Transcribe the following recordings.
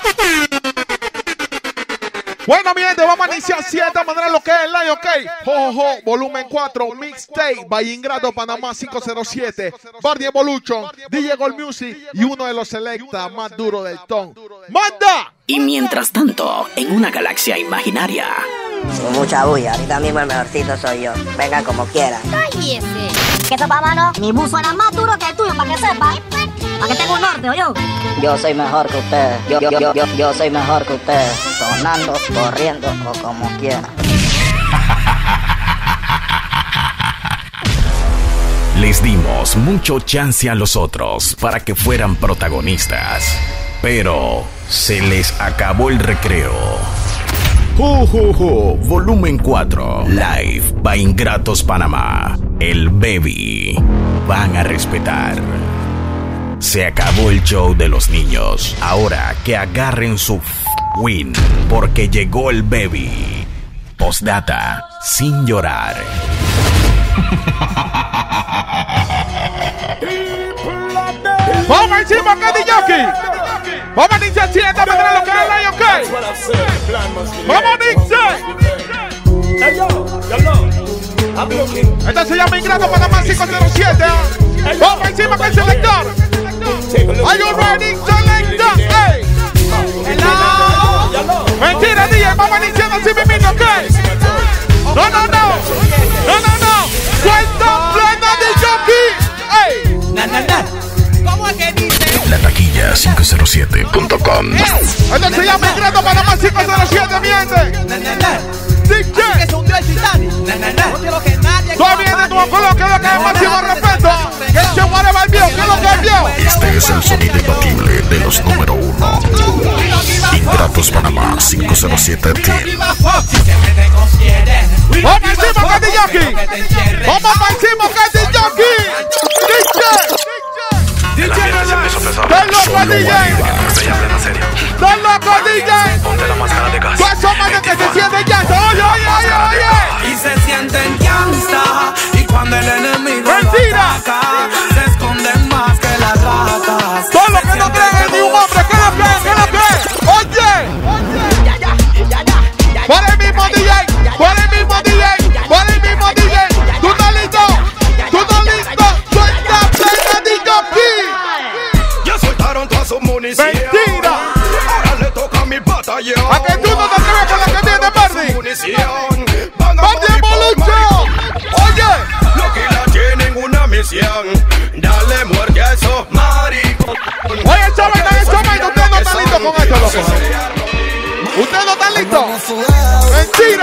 Bueno, mi gente, vamos a iniciar cierta manera lo que es el live, ok. Jojo, volumen 4, mixtape, Valle Ingrato, Panamá 507, Bardi Evolution, DJ Gold Music y uno de los selecta más duros del ton. ¡Manda! Y mientras tanto, en una galaxia imaginaria. Sin mucha bulla, ahorita mismo el mejorcito soy yo. Venga como quiera. ¡Cállese! ¿Qué sopa, mano? Mi bus suena más duro que el tuyo, para que sepa. Para que tenga un norte, ¿oyó? Yo soy mejor que ustedes. Yo soy mejor que ustedes. Sonando, corriendo o como quiera. Les dimos mucho chance a los otros para que fueran protagonistas, pero se les acabó el recreo. Volumen 4, Live by Ingratos Panamá. El Baby. Van a respetar. Se acabó el show de los niños. Ahora que agarren su win, porque llegó el Baby. Postdata, sin llorar. Vamos encima, Candy Jockey. Vamos a iniciar cierta manera lo que es el live, ok. Vamos, Nixon. Esta se llama Ingrato Panamá 507. Vamos encima con el selector. Are you ready, selector? Hey. Hello. Mentira, DJ. Vamos iniciando así mismo, ok. No. Cuenta plena de Jockey. Hey. ¿Cómo es que dice? La taquilla 507.com. Esta se llama Ingrato Panamá 507, miente. DJ. Es un dios Titanic. No quiero que nadie. Todavía no coloque lo que es máximo respeto. Que el show va el viejo, que es lo que es viejo. Este es el sonido imbatible de los número 1. Ingratos Panamá 507 Team. Vamos encima, Candy Jockey. Vamos para encima, Candy Jockey. DJ. ¡Estás loco, DJ! ¡Estás loco, DJ! Ponte la máscara de casa. ¡Tú esos manes que se sienten llanza! ¡Oye! Y se sienten llanza. Y cuando el enemigo ¡Mentira! ataca, se esconden más que las ratas. ¡Todo lo que no creen en ni un hombre! ¿Qué lo que es? ¡Oye! ¡Por el mismo DJ! ¡Por el mismo DJ! ¡Por el mismo DJ! ¡Tú estás listo! ¡Suelta plena de Jockey! Ya soltaron toda su munición. ¡Mentira! Ahora le toca a mi batallón. ¡A que tú no te atreves con la que viene, Bardi! Munición. Van a ¡Bardi morir por Evolution! ¡Oye! Los que la tienen una misión. Dale muerte a esos maricos. Oye, chaval, ustedes no están listos con esto, loco. Ustedes no están listos. Mentira.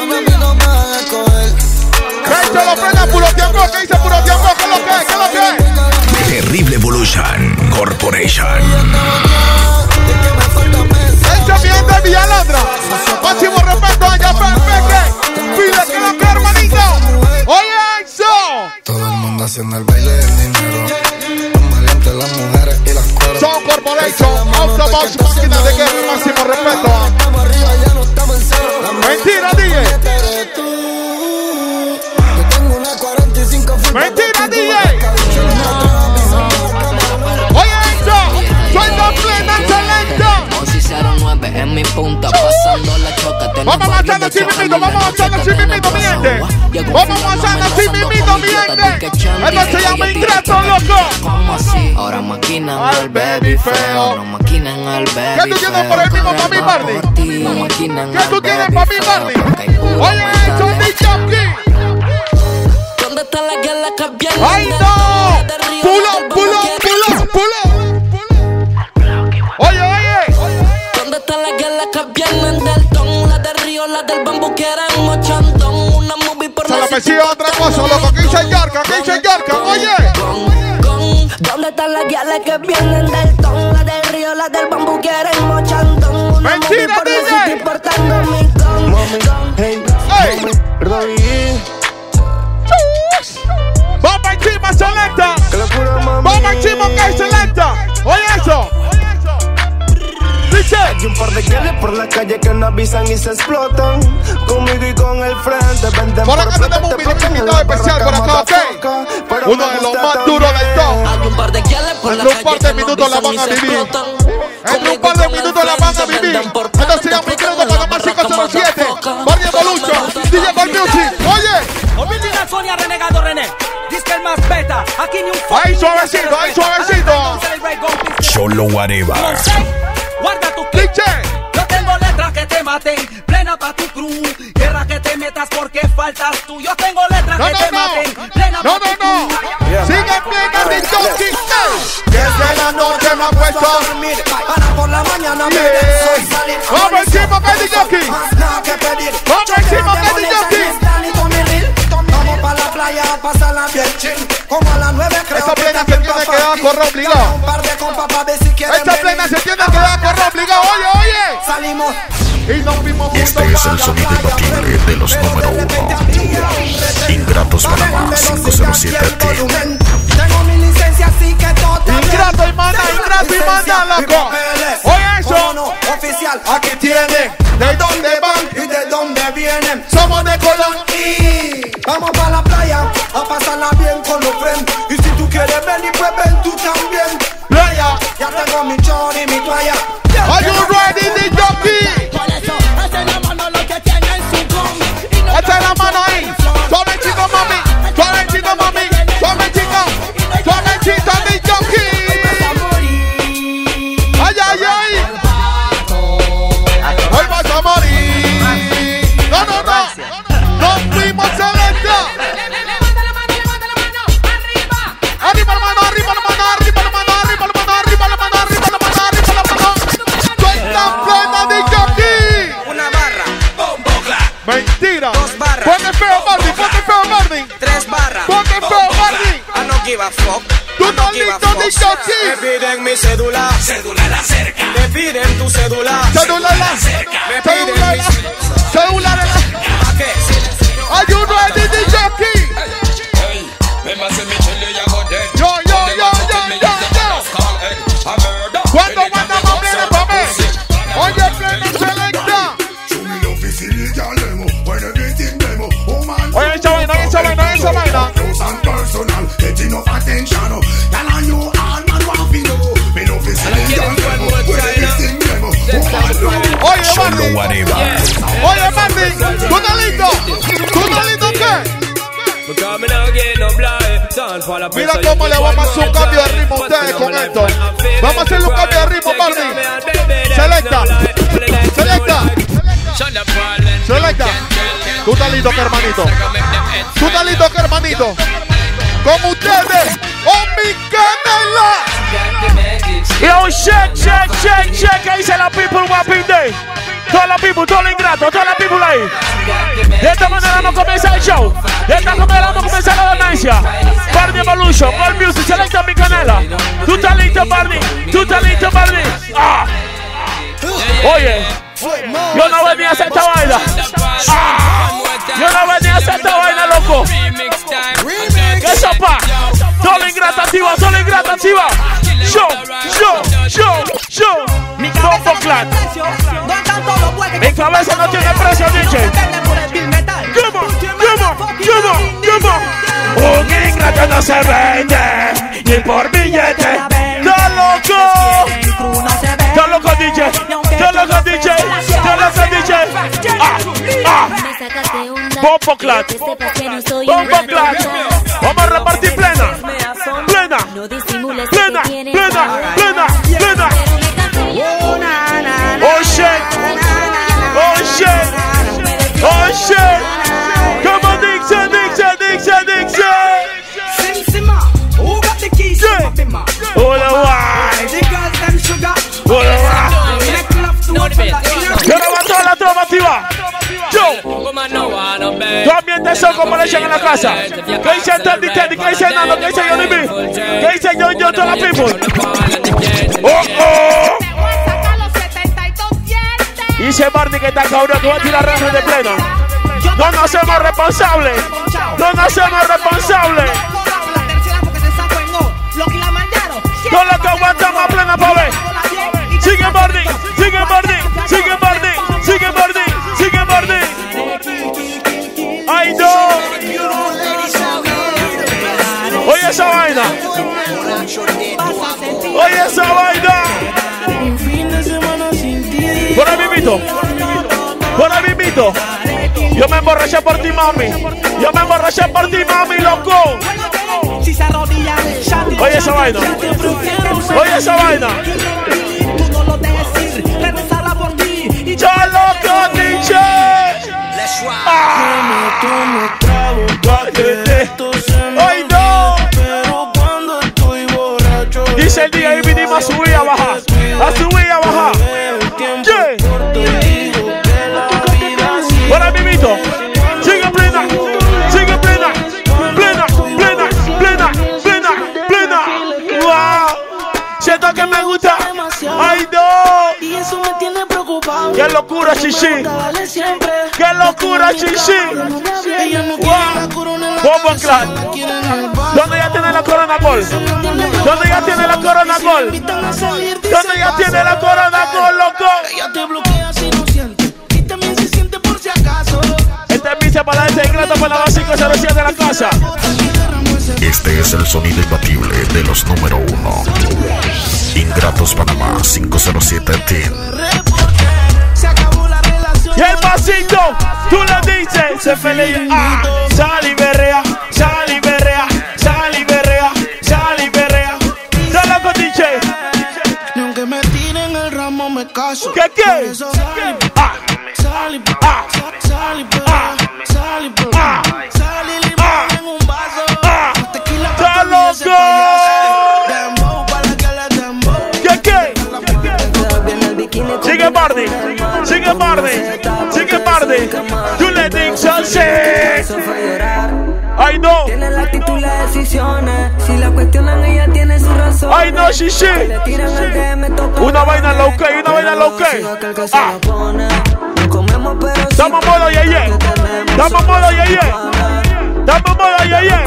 Que hecho lo frena puro tiempo, que dice puro tiempo, que lo que es. Terrible Evolution Corporation. Hecho bien de Villalandra. Máximo respeto a Peque. Pide que lo que, hermanito. Oye, eso. Todo el mundo haciendo el baile del dinero. Más valientes las mujeres y las cueros. Son Corporation, Autobox, máquina de guerra, máximo respeto. Estamos arriba, ya no estamos en cero. Mentira, DJ. Yo tengo una 45 full. Mentira, DJ. Oye, eso. Suelta plena, selecta. 1109 en mi punta, pasando la choca. Vamos avanzando así mismito, mi gente. Vamos avanzando así mismito, mi gente. Esto se llama Ingrato, loco. ¿Cómo así? Ahora maquinan al baby feo. No maquinan al baby ¿Qué tú tienes por el mismo pa' mi Bardi? No maquinan ¿Qué tú tienes pa' mi Bardi? Oye, eso, DJ aquí. ¿Dónde está la guerra que viene? ¡Ay, no! ¡Pulo! Oye. ¿Dónde está la guerra que vienen del ton? La del río, la del bambú quieren mochandón. Una movie por Se la persigue otra cosa, loco. ¿Qué dice Yarka? Oye. ¿Dónde están las guiales que vienen del ton? La del río, la del bambú quieren mochandón. Una Mentira, movie por DJ. la importando mi con. ¡Ey! Vamos encima, selecta. Vamos encima, que selecta. Oye eso. Dice. Hay un par de guiales por la calle que no avisan y se explotan. Conmigo y con el frente. Por acá tenemos un invitado especial por acá, ok. Uno de los más duros del top. Hay un par de guiales por la En un calle par de que no minutos la van a avisan y se vivir. explotan. En un par de minutos la van a whatever. Guarda tu DJ. Yo tengo letras que te maten, plena pa' tu crew. Guerra que te metas porque faltas tú. Yo tengo letras que te maten, plena pa' tu crew. Sigue plena de Jockey. Desde la noche me ha puesto a dormir. Para por la mañana me soy salir. Vamos encima que de Jockey. Vamos encima que de Jockey. Vamos pa' la playa a pasarla bien chill. Como a las 9 creo esta plena se tiene que dar a correr obligado. Esta plena se tiene que dar a correr obligado. Oye, oye. Salimos. Y nos vimos Este es el sonido imbatible de los número 1. Ingratos Panamá 507 Team. Tengo mi licencia así que todo Ingrato y manda, loco. Oye eso. Oficial, aquí tienen ¿De dónde van? y de dónde vienen. Somos de Colón. Y vamos pa' la playa a pasarla bien con los friends. Y si tú quieres venir, pues ven tú también. Playa. Ya tengo mi chor y mi toalla. Are you ready, the Jockey? Por eso, hacen la mano lo que tienen su gum. Echa la mano ahí. Suavecito, mami. Suavecito, mami. Suavecito, the Jockey. Ay, ay, ay. Hoy vas a morir. No, no, no. Nos fuimos a la arriba la mano, arriba la mano, arriba la mano, arriba la mano, arriba la mano, arriba la mano, arriba la mano. Suelta plena de Jockey. Una barra, bombo clap. Mentira. 2 barras. Ponte feo, Barney. Ponte feo, Barney. 3 barras. Ponte feo, Barney. I no give a fuck. Tú no listo, de Me Jockey. piden mi cédula. Cédula la cerca. Me piden tu cédula. Cédula la Me cédula piden la mi cédula de la. ¿Pa' qué? Are you ready, the Jockey? Yo, yo, yo, yo, yo, yo. Cuando mandamos viene pa' mí. Oye, plena selecta. Oye, esa vaina, esa vaina, esa vaina. Oye, Solo Martín. whatever. Oye, Martín. ¿Tú estás listo? ¿Tú estás listo qué? Mira cómo le vamos a hacer un cambio de ritmo a ustedes con esto. Vamos a hacerle un cambio de ritmo, Martín. Selecta. Selecta. Selecta. ¿Tú estás listo qué, hermanito? ¿Tú estás listo qué, hermanito? Con ustedes, mi canela. Yo, check. ¿Qué dice la people Wapping Day? Toda la people, todo el ingrato, toda la people ahí. De esta manera vamos a comenzar el show. De esta manera vamos a comenzar la donancia. Barney Evolution, All Music, selecta mi canela. ¿Tú estás listo, Barney? ¿Tú estás listo, Barney? Ah. Oye, yo no venía a hacer esta vaina. Ah. Yo no venía a hacer esta vaina, loco. ¿Qué sopa? Solo ingrata activa, solo ingrata activa. Show. Bombo Clan. Mi cabeza no tiene precio, DJ. Come on. Un ingrato no se vende, ni por billete. ¡Está loco! ¡Está loco, DJ! ¡Está loco, DJ! ¡Está loco, DJ! Bombo Clan. Bombo Clan. Vamos a repartir plena. Oh shit. Come on, Dixon. Who got the keys to Mapima? Yo no mato a la trova activa. Yo. Tu ambiente son como le echan en la casa. ¿Qué dice Teddy? ¿Qué dice Nando? ¿Qué dice Johnny B? ¿Qué dice yo toda la people? Oh. Dice Barney que está cabrón, que va a tirar rastro de pleno. No nos hacemos responsables. Todo lo que aguantamos a plena pa' ver. Sigue Barney. Ay, no. Oye esa vaina. Por ahí mismito. Yo me emborraché por ti, mami, loco. Si se arrodilla, oye esa vaina. Oye esa vaina. Tú no lo dejes ir, regresarla por ti. Y yo loco, DJ. ¡Ay, no! Pero cuando estoy borracho, dice el día y vinimos a subir y a bajar. A subir y a bajar. ¿Qué? Para mimito. Sigue plena. Sigue plena. Plena, plena, plena, plena, plena. ¡Wow! Siento que me gusta. ¡Ay, no! y eso me tiene preocupado. ¡Qué locura, Chichi! ¡Qué locura, Chichi! Bombo Clan. ¿Dónde ya tiene la Corona Gol? ¿Dónde ya tiene la Corona Gol? ¿Dónde ya tiene la Corona Gol, loco? Ella te bloquea si no siente y también se siente por si acaso. Este es Vice para ese ingrato para la 507 de la casa. Este es el sonido imbatible de los número 1. Ingratos Panamá 507 Team. Y el pasito, tú le dices, se pelea, sal y berrea, sal y berrea, sal y berrea, sal y berrea. Dale con DJ. Ni aunque me tiren el ramo me caso. ¿Qué? Sal y limón en un vaso. Tequila ¡Está loco! ¿Qué? Sigue Barney, sigue Barney, sigue Barney. Tú le dices, ay no. Tiene la actitud, las decisiones. Si la cuestionan, ella tiene su razón. Ay no, Shishi. Una vaina low key, una vaina low key. Damos modo yeye. Damos modo yeye. Damos modo yeye.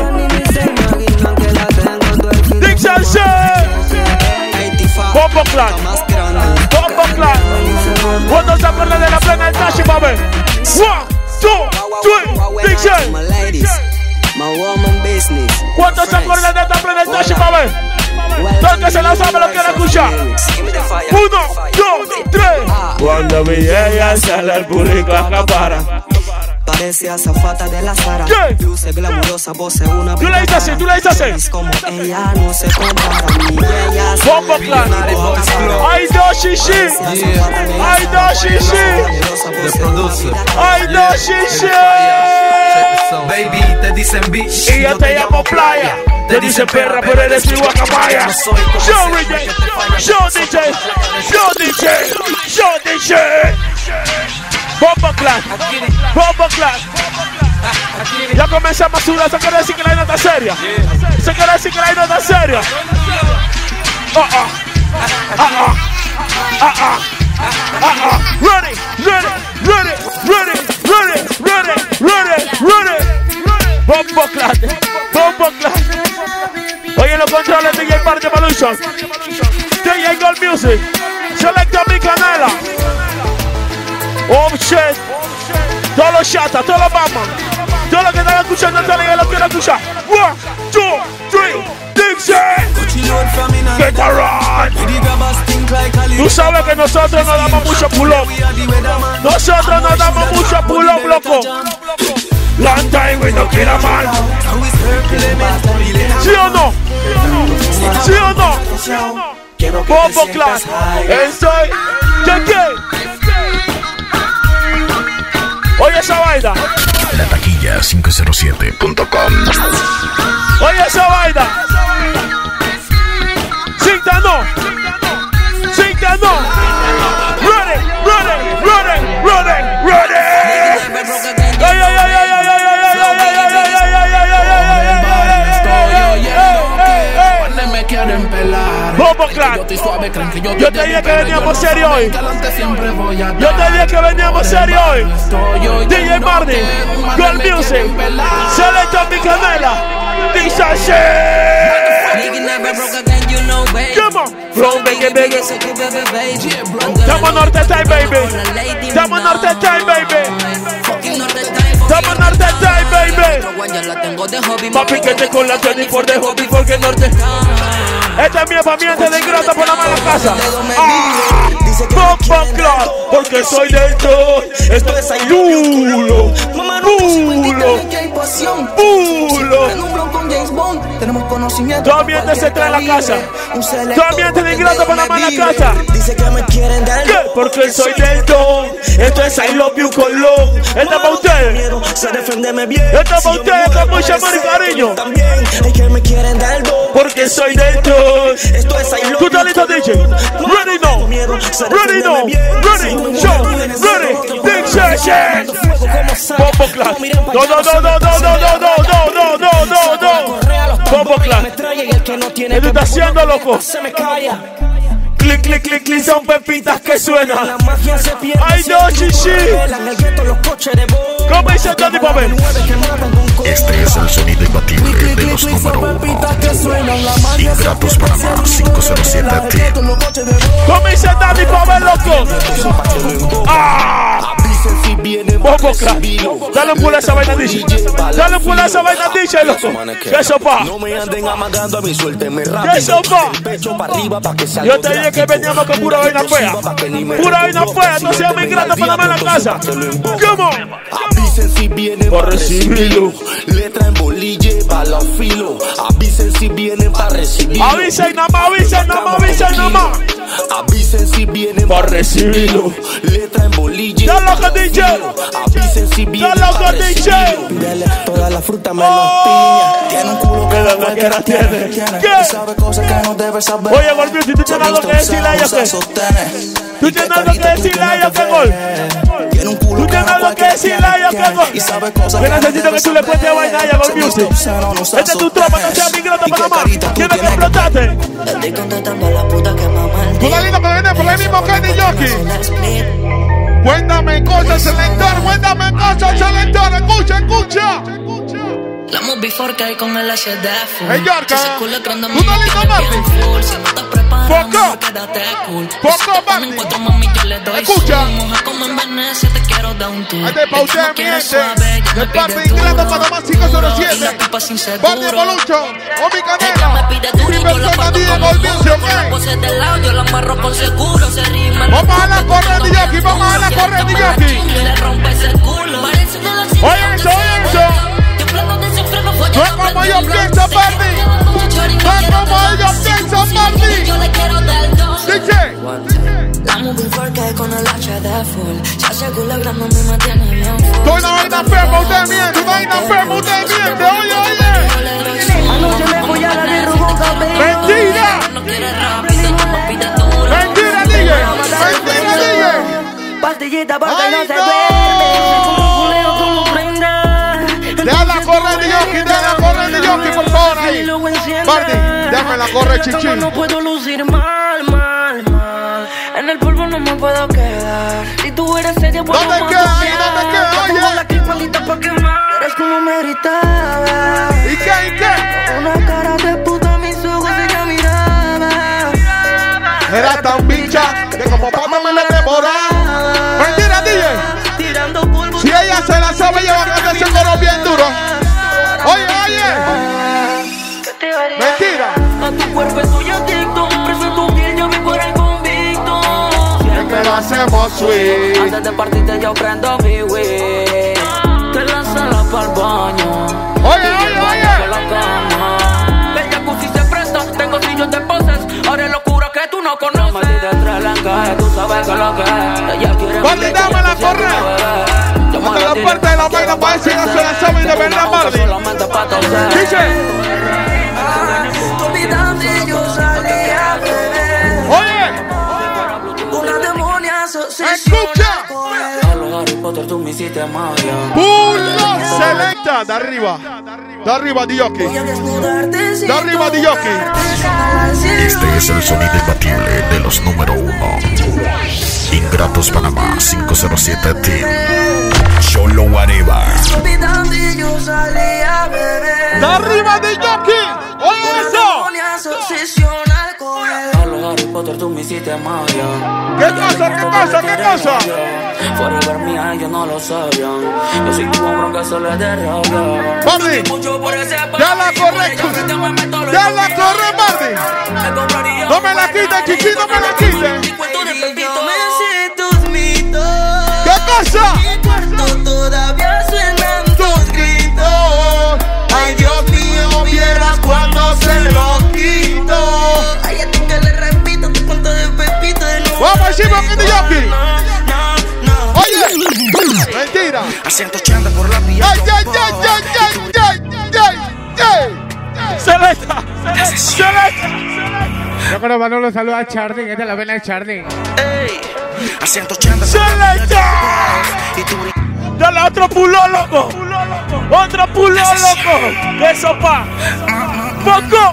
Dixon. Bombo Clan. Bombo Clan. ¿Cuándo se acuerdan de la plena del Tashi, mami? 1, 2, 3, Dixon. ¿Cuántos se acuerdan de esta plena del Tashi, mami? Todo el que se la sabe lo quiere escuchar. 1, 2, 3. Cuando mi ella sale al público acapara. Parece azafata de la Sara. Luce glamurosa, voce una. Tú le dices así, tú le dices así. Como ella no se compara. Bombo Clan. Ay no, Shishi. Ay no, Shishi. Ay no, Shishi. Baby, te dicen bitch. Y yo te llamo playa. Te dicen perra, pero eres mi guacamaya. Show DJ, show DJ, show DJ, show DJ. Bombo Clan, Bombo Clan. Ya comenzamos a sudar, eso quiere decir que la vaina está seria. Eso quiere decir que la vaina está seria. Ready, ready, ready, ready, ready, ready, ready, ready. Bombo Clan, Bombo Clan. Oye, los controles de DJ Party Evolution, DJ Gold Music, Selecta mi canela. Oh shit. Todos los chatas, todos los mamas, todos los que están escuchando, todos los que lo quieren escuchar. 1, 2, 3, Dixon. Get around. Tú sabes que nosotros nos damos mucho pull-up. Nosotros nos damos mucho pull-up, loco. Long time we no kill a man. ¿Sí o no? ¿Sí o no? Bombo Clan. Estoy. ¿Qué? Oye esa vaina. La taquilla 507.com. Oye esa vaina. Cinta no. Cinta no. Ready, ready, ready, ready, ready. Ay, ay, ay, ay, ay, ay, ay, ay, ay, me quieren pelar. Bombo Clan. Yo te dije que veníamos serio hoy. Yo te dije que veníamos serio hoy. DJ Martin, Gold Music, Selecta mi canela. Dice así. Come on, flow, baby, baby. Estamos norte time, baby. Estamos norte time, baby. Estamos norte time, baby. Papi, que te con la 24 de hobby porque norte. Esta es mi familia de ingrata por la mala casa. Bombo Clan, porque soy del todo. Esto es duro. Duro. Duro. un James Bond. Tenemos conocimiento. Tu ambiente se trae a la casa. Tu ambiente de Ingrato Panamá en la casa. Dice que me quieren dar. ¿Qué? Porque soy del don. Esto es I love you Colón. Esto es para ustedes. Se defendeme bien. Esto es para ustedes con mucho amor y cariño. También es que me quieren dar don. Porque soy del don. Esto es I love you. ¿Tú estás listo, DJ? Ready now. Ready now. Ready. Show. Ready. DJ. Bombo Class. No. Bombo Class. ¿Qué tú estás haciendo, loco? Clic, clic, clic, clic, son pepitas que suenan. Ay, no, chichi. ¿Cómo dice Tony Pavel? Este es el sonido imbatible de los número 1. Ingratos Panamá 507 Team. ¿Cómo dice Tony Pavel, loco? ¡Ah! Bombo Class. Dale un pulo a esa vaina, DJ. Dale un pulo a esa vaina, DJ, loco. ¿Qué sopa? ¿Qué sopa? Yo te dije que veníamos con pura vaina fea. Pura vaina fea. No seamos Ingratos Panamá en la casa. ¿Cómo? Avisen si vienen para recibirlo. Letra en bolille, bala filo. Avisen si vienen para recibirlo. Avisen nada más, avisen nada más, avisen nada más. Avisen si vienen para recibirlo. Letra en bolille. Ya loco, DJ. Avisen si vienen para recibirlo. Dele toda la fruta menos piña. Tiene un culo que la cualquiera tiene. ¿Qué? Sabe cosas que no debe saber. Oye, Golbius, si tú tienes algo que decirle a ella, ¿qué? ¿Tú tienes algo que decirle a ella, qué, Gol? ¿Tú tienes algo que decirle a ella, qué, Gol? Yo necesito que tú le cuentes vaina a ella, Golbius. Este es tu tropa, no sea mi Ingrato Panamá. Tienes que explotarte. Estoy contestando a la puta que mamá. Tú la lindo que viene por el mismo Kenny Jockey. Cuéntame cosas, selector. Cuéntame cosas, selector. Escucha, escucha. La movie que hay con el HD full. Hey, Yorka. ¿Tú estás listo, Martín? Si no estás preparado, Poco. quédate cool. Poco, Martín. Escucha. Como en Venecia te quiero dar un tour. Este es pa' usted, mi gente. De parte de Ingrato Panamá 507. Parte Bolucho. Omi Canela. Mi persona DJ Golbius, ¿ok? Yo la amarro con seguro. Se rima. Vamos a la correr, DJ. Vamos a la correr, DJ. Le rompe ese culo. Oye eso, oye eso. No es como yo pienso, Marty. No es como ellos piensan, Marty. Yo le quiero dar dos. DJ. La movie que hay con el HD full. Se asegura grande me mantiene bien. Tú una vaina enferma, usted miente. Una vaina enferma, usted miente. Oye, oye. Anoche me voy a la de Ruboca, baby. Mentira. Mentira, DJ. Mentira, DJ. Pastillita para que no se duerme. Déjala correr de Yoki, déjala correr de Yoki, por favor, ahí. Marty, déjala correr, chichi. No puedo lucir mal, mal, mal. En el polvo no me puedo quedar. Si tú eres seria, puedo ¿dónde queda ahí? ¿Dónde queda? Oye. la cristalita pa' quemar. Eres como me gritaba. ¿Y qué? ¿Y qué? Una cara de puta, mis ojos ella miraba. Era tan bicha que como papá me la devoraba. Mentira, DJ. Tirando polvo. Si ella se la sabe, ella va a cantar ese coro bien duro. Oye, oye. Mentira. A tu cuerpo estoy adicto. Preso en tu piel, yo vivo el convicto. Siempre lo hacemos sweet. Antes de partirte yo prendo mi weed. Te la sala pa'l baño. Oye, oye, oye. El jacuzzi se presta, tengo sillos de poses. Haré locura que tú no conoces. Maldita trelanca, tú sabes que lo que es. Ella quiere Marty, dame la correa. Hasta la puerta de la vaina para decir no se la sabe y de verdad, Marty. Dice. Oye. Una demonia escucha. Pulo selecta. De arriba. De arriba, Dioki. De arriba, Dioki. Este es el sonido imbatible de los número 1. Ingratos Panamá 507 Team. Cholo Guareva. De arriba, Dioki. Oye eso. ¿Qué cosa? ¿Qué cosa? ¿Qué cosa? Forever mía, yo no lo sabían. Yo soy tu hombro que se le derraba. Marty, ya la corre, ya la corre, Marty. No me la quites, chichi, no me la quites. ¿Qué cosa? Todavía suenan tus gritos. Ay, Dios mío, bien. fucking the jockey. Oye, mentira. A 180 por la vía. Selecta. Yo con Manolo saluda a Charlie, esta es la vena de Charlie. Ey, a 180 ¡Selecta! Dale otro pulo, loco. Otro pulo, loco. Eso pa. Poco.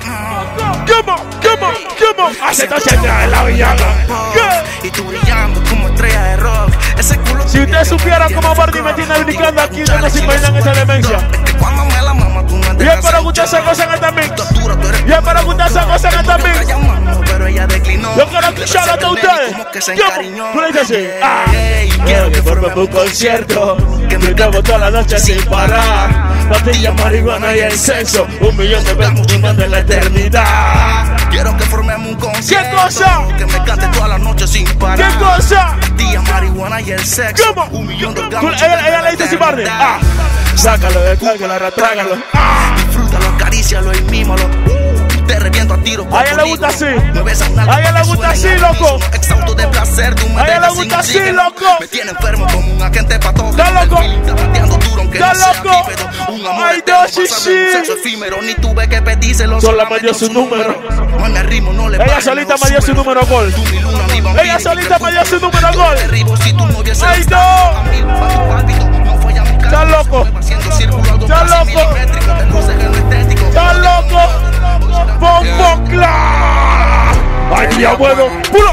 Come on. A 180 en la villana. Y tú brillando como estrella de rock. Ese culo. Si ustedes supieran cómo Barney me tiene brincando aquí, no se imaginan esa demencia. Cuando me la mama, tú no y es para que ustedes se gocen esta mix. Y es para que ustedes se gocen esta mix. Pero ella declinó. Yo quiero escuchar a ustedes. Tú le dices así. Quiero que forme un concierto. Que me grabo toda la noche sin parar. Pastillas, marihuana y el sexo. 1 millón de veces más de la eternidad. Quiero que formemos un concierto. ¿Qué cosa? Que me cante toda la noche sin parar. ¿Qué cosa? Pastillas, marihuana y el sexo. ¿Cómo? 1 millón de orgasmos. Ella le dice sin Barney. Sácalo, descárgalo, retrágalo. Disfrútalo, acarícialo y mímalo. Te reviento a tiros. A ella le gusta así. A ella le gusta así, loco. Exhausto de placer, tú me a ella le gusta así, loco. Me tiene enfermo como un agente patógeno. ¡Está loco! ¡Está loco! Ay, Dios, sí. Sexo efímero, ni tuve que pedírselo. Solo me dio su número. No me arrimo, no le ella solita me dio su número gol. Ella solita me dio su número gol. Ay, no. ¡Está loco! ¡Está loco! ¡Está loco! ¡Bombo Clap! ¡Ay, ya bueno!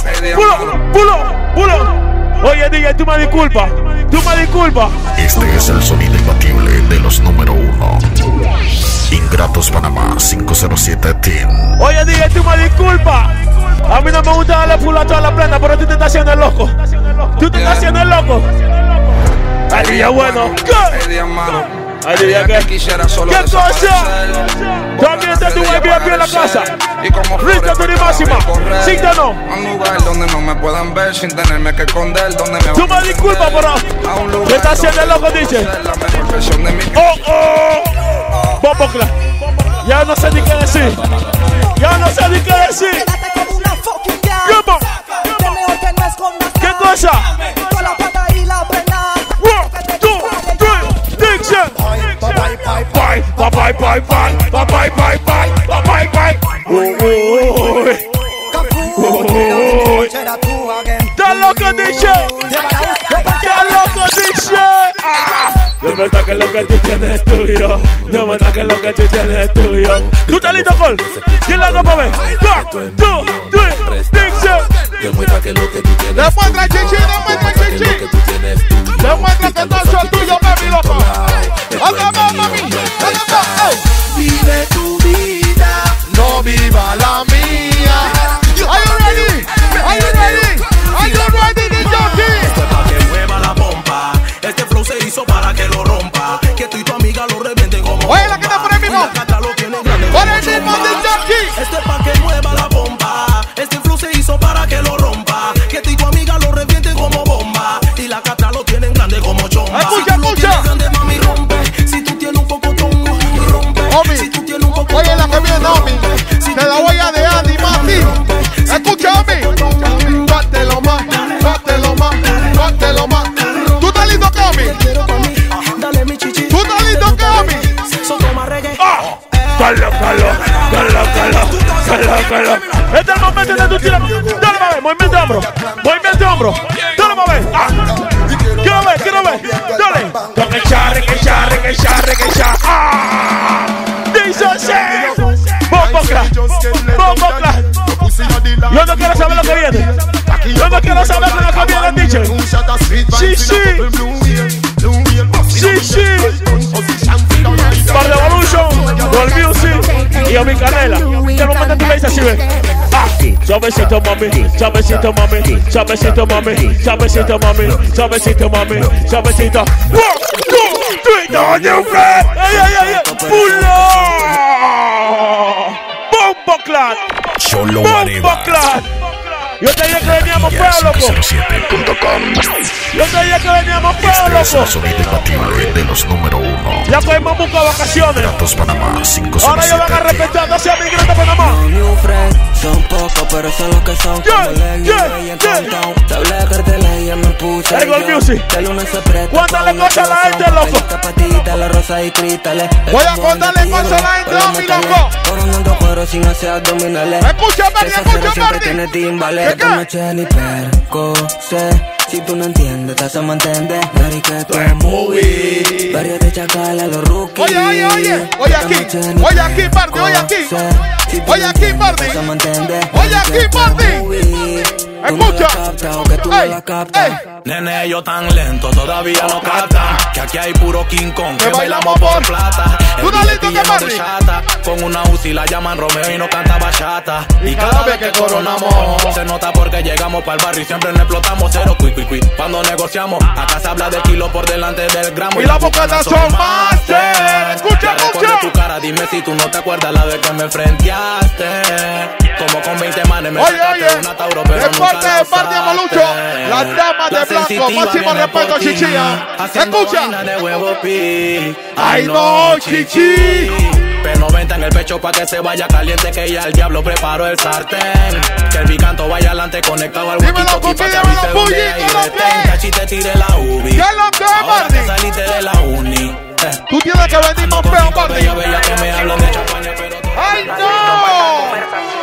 ¡Pulo! Oye, DJ, tú me disculpas. Este es el sonido imbatible de los número 1. Ingratos Panamá 507 Team. Oye, DJ, tú me disculpas. A mí no me gusta darle pulo a toda la planta, pero tú te estás haciendo el loco. Ay, ya bueno. Ay, diría que quisiera solo ¿qué cosa? También está tu baby aquí en la casa. Rita tu máxima. Síguenos. Un lugar donde no me puedan ver sin tenerme que esconder. Donde me tú me disculpas, pero ¿qué está haciendo el loco, dice? Bombo Clap. Ya no sé ni qué decir. ¿Qué cosa? ¡Está loco, DJ! No me toques lo que tú tienes es tuyo. No me toques lo que tú tienes es tuyo. ¿Tú estás listo, Col? ¿Quién la hago para ver? 1, 2, 3, Dixon. Demuestra que lo que tú tienes. Demuestra, chichi. Demuestra que todo es tuyo, baby, loco. ¡Vamos, mami! Vive tu vida, no viva la mía. Are you ready? DJ Jockey? Esto es para que mueva la pompa. Este flow se hizo para que lo rompa. Que tú y tu amiga lo revienten como. Oye, la que está por el mismo. Por el mismo DJ Jockey. Este es para que mueva la pompa. Este flow se hizo para que lo rompa. Que tú y tu amiga lo revienten como bomba. Y la catra lo tienen grande como chomba. Escucha. Grande, mami, rompe. Si tú tienes un poco tongo, rompe. Omi. Si tú tienes un poco oye, la que viene, Omi. Te la voy a dejar, ni más, ti. Escucha, Omi. Bátelo más. ¿Tú estás listo, Omi? Dale, mi chichi. ¿Tú estás listo, Omi? Toma reggae. Calo. Este es el momento de tu tira. Dale, mami, movimiento de hombro. Dale, mami. Quiero ver. Dale. Con el charre. Dice así. Bombo Clap. Yo no quiero saber lo que viene. DJ. Sí. Para Revolution, World Music y a mi canela. Que no manden tu país así, ven. Suavecito, mami. Suavecito. 1, 2, 3, on your friend. Hey. Pull up. Bombo Clap. Solo Bombo Clap. Yo te dije que veníamos feo, loco. 507.com. Yo te dije que veníamos feos, Este es el loco. sonido imbatible de los número 1. Ya cogimos buscar vacaciones. Ingratos Panamá 507. Ahora ellos van a respetar, no sea mi Ingratos Panamá. New friends, son pocos, pero son los que son. Como Leggy y en Countdown. Te hablé de carteles y ya me puse. Ergo el music. Que el lunes se presta. Cuéntale cosas a la gente, loco. Patita, la rosa y cristales. Voy a contarle cosas a la gente, mi loco. Coronando cuero sin hacer abdominales. Escucha, Bernie, escucha, siempre Bernie. tiene timbales. ¿Qué, qué? Esta noche ni perco sé. Si tú no entiendes, te hacemos entender. Mary, que esto es movie. Varios de chacala, los rookies. Oye, oye, oye. Oye aquí, oye aquí, Barney, oye aquí. Oye aquí, Barney. Oye aquí, Barney. Escucha. Ey. Nene, yo tan lento, todavía no captan. Que aquí hay puro King Kong, que bailamos por plata. ¿Tú no listo que Barney? Con una UCI la llaman Romeo y no canta bachata. Y cada vez que coronamos, se nota porque llegamos pa'l barrio y siempre nos explotamos. Cero cui. Cuando negociamos, acá se habla de kilo por delante del gramo. Y las bocatas son máster. Escucha, escucha. Tu cara, dime si tú no te acuerdas la vez que me frenteaste. Como con 20 manes me sacaste una Tauro, pero de parte de Barney Malucho, las damas de blanco, máximo respeto, Chichilla. Escucha. Ay no, Chichi. P90 en el pecho pa' que se vaya caliente, que ya el diablo preparó el sartén. Que el bicanto vaya adelante conectado al huequito aquí pa' que avise donde hay retén. Cachi te tire la ubi. ¿Qué es lo que es, Ahora Barney? que saliste de la uni. Tú tienes que venir más feo, Barney. Ya veía que me hablan de champaña, pero ¡ay, no!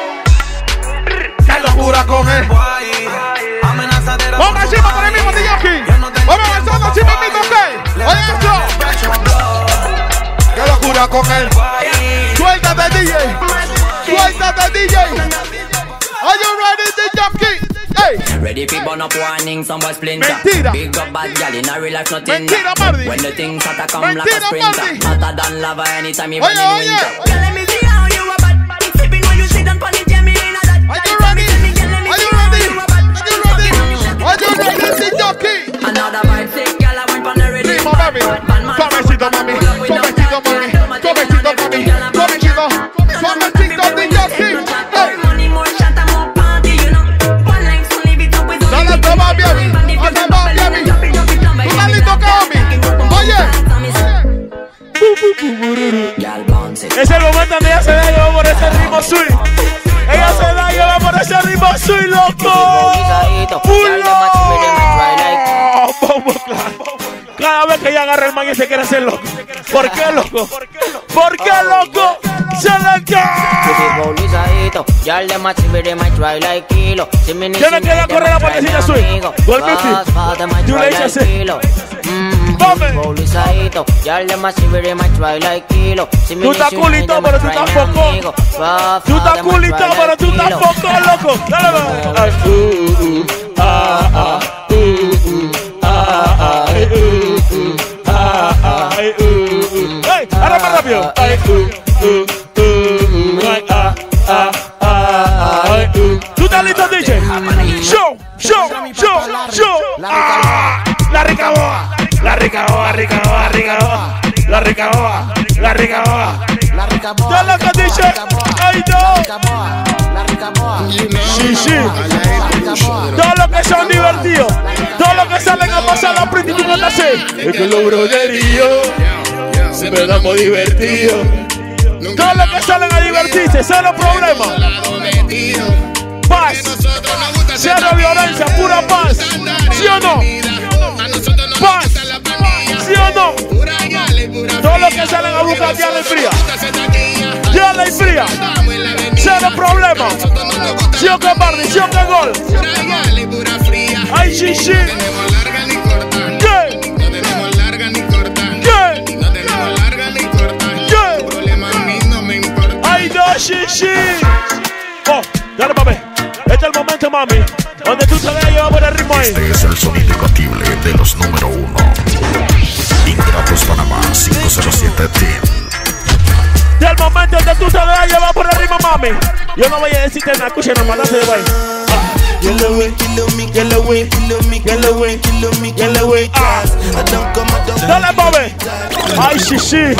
¡Qué locura con él! Vamos encima con el mismo DJ aquí. Vamos avanzando encima del mismo que. Oye esto. ¡Qué locura con él! Suéltate, DJ. Suéltate, DJ. Are you ready, DJ aquí? Hey. Ready for burn up warning, some boy splinter. Mentira. Big up bad gal in a real life nothing. Mentira, Mardi. When the things start to come like a Mentira, sprinter. Mardi. Hotter than lava anytime you Oye, run in oye. winter. Girl, let me see how you a bad. It's sipping when you sit down pon it, yeah, me in a that. Are you ready? Are you ready? Are you ready? Are you ready, DJ aquí? Another vibe sick, girl, I went pon the ready. Primo, mami. Suavecito, mami. Suavecito, mami. Suavecito, mami. Suavecito. Suavecito, DJ aquí. Hey. Dale, toma, baby. Dale, toma, baby. ¿Tú estás listo, Kami? Oye. Es el momento donde ella se da y va por ese ritmo sweet. Ella se da y va por ese ritmo sweet, loco. Cada vez que ella agarra el man y se quiere hacer loco. ¿Por qué, loco? ¿Por qué, loco? Se le cae. Tiene que ir a correr la partecita sweet. Gol 50. Tú le dices así. Tú estás culito, pero tú estás foco. Tú estás culito, pero tú estás foco, loco. Dale, va. Hey, ahora más rápido. ¿Tú estás listo, DJ? Show. La rica boa. La rica boa. Dale acá, DJ. Ay, no. Sí. Todos los que son divertidos. Todos los que salen a pasar la print y tú no te haces. Es que los broderíos siempre damos divertidos. Todos los que salen a divertirse, cero problema. Paz. Cero violencia, pura paz. ¿Sí o no? Paz. ¿Sí o no? Todos los que salen a buscar diarla y fría. Diarla y fría. Cero problema. ¿Sí o qué, Barney? ¿Sí o qué, gol? Ay, sí. Sí. Oh, dale, papi. Este es el momento, mami, donde tú te dejas llevar por el ritmo ahí. Este es el sonido imbatible de los número 1. Ingratos Panamá 507 Team. Del momento donde tú te dejas llevar por el ritmo, mami. Yo no voy a decirte nada, escucha, no mandaste de baile. Dale, papi. Ay, sí.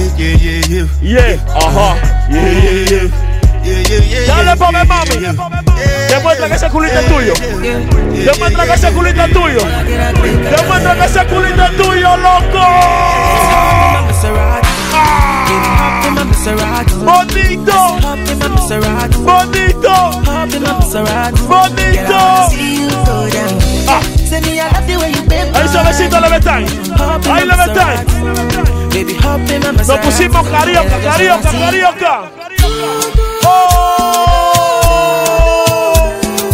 Yeah. Ajá. Yeah. Dale, papi, mami. Demuestra que ese culito es tuyo. Demuestra que ese culito es tuyo. Demuestra que ese culito es tuyo, loco. Bonito. Bonito. Bonito. Ahí suavecito le metáis. Ahí le metáis. Nos pusimos carioca, carioca, carioca. ¡Oh!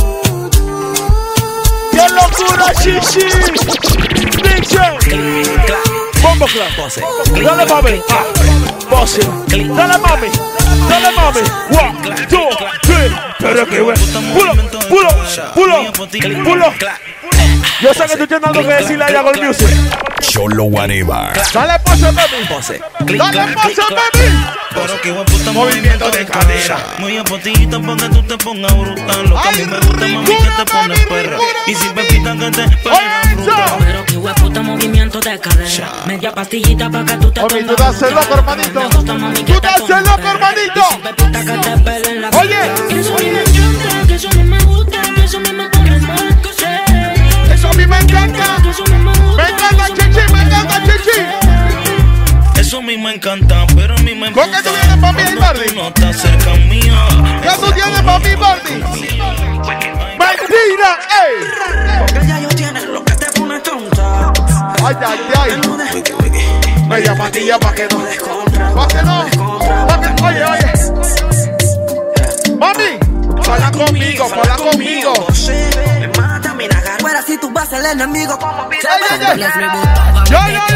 ¡Qué locura, chichi! DJ Bombo Club. Dale, mami. Pose. Dale, mami. Dale, mami. 1, 2, 3. Pero que bueno. Pulo. Yo sé que tú tienes algo que decirle a ella con el music. Cholo Guareva. Dale pose, baby. Dale pose, baby. Movimiento de cadera. Muy a potito porque tú te pongas brutal. Lo que a mí me gusta, mami, que te pones perra. Y si pepita que te pega fruta. Pero que hueputa movimiento de cadera. Media pastillita para que tú te pongas. Tú te haces loco, hermanito. Tú te haces loco, hermanito. Oye. Que eso a mí me encanta, que eso a mí me gusta, que eso a mí me pone mal. Eso a mí me encanta. Me encanta, chichi, me encanta, chichi. Eso a mí me encanta, pero a mí me ¿con qué tú vienes para mí, Bardi? Tú no estás cerca mía. ¿Qué tú tienes para mí, Bardi? ¡Mentira! ¡Ey! Porque ya yo tienes lo que te pone tonta. ¡Ay, ay, ay! Media pastilla pa' que no descontra. Pa' que no. Pa' que... Oye, oye. Mami, fala conmigo, fala conmigo. Fuera si tú vas el enemigo como pide. Yo.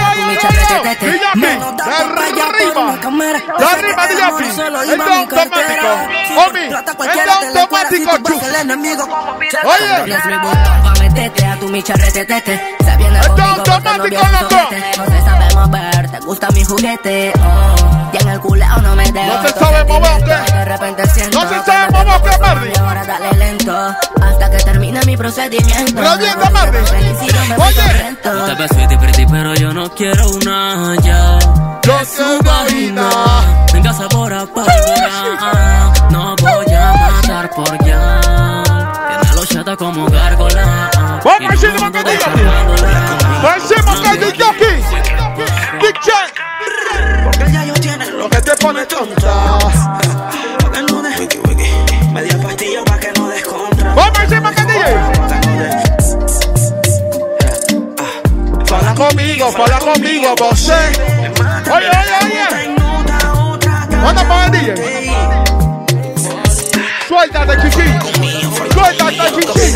Arriba, Diapi. Es automático. Omi, es automático, chu. Oye. Métete a tu micharretete. Se viene conmigo porque no viene juguete. No te sabemos ver, te gusta mi juguete. Y en el culao no me dejo. No te sabe mover, de repente siento. No se sabe mover, ¿qué, Mardi? Ahora dale lento hasta que termine mi procedimiento. Revienta, Mardi. Oye. Te ves sweetie pretty, pero yo no quiero una ya. Yo su vagina. Venga sabor a pólvora. No voy a matar por ya. Tiene los chatas como gárgola. Vamos a decirle más que diga. Vamos a decirle más que diga. Big Jack. Porque ya yo tienes lo que te pone tonta. Porque no de media pastilla pa' que no descontra. Vamos a decirle más que diga. Fala conmigo, vos. Oye. ¿Cuándo para el DJ? Suéltate, chichi. Suéltate, chichi.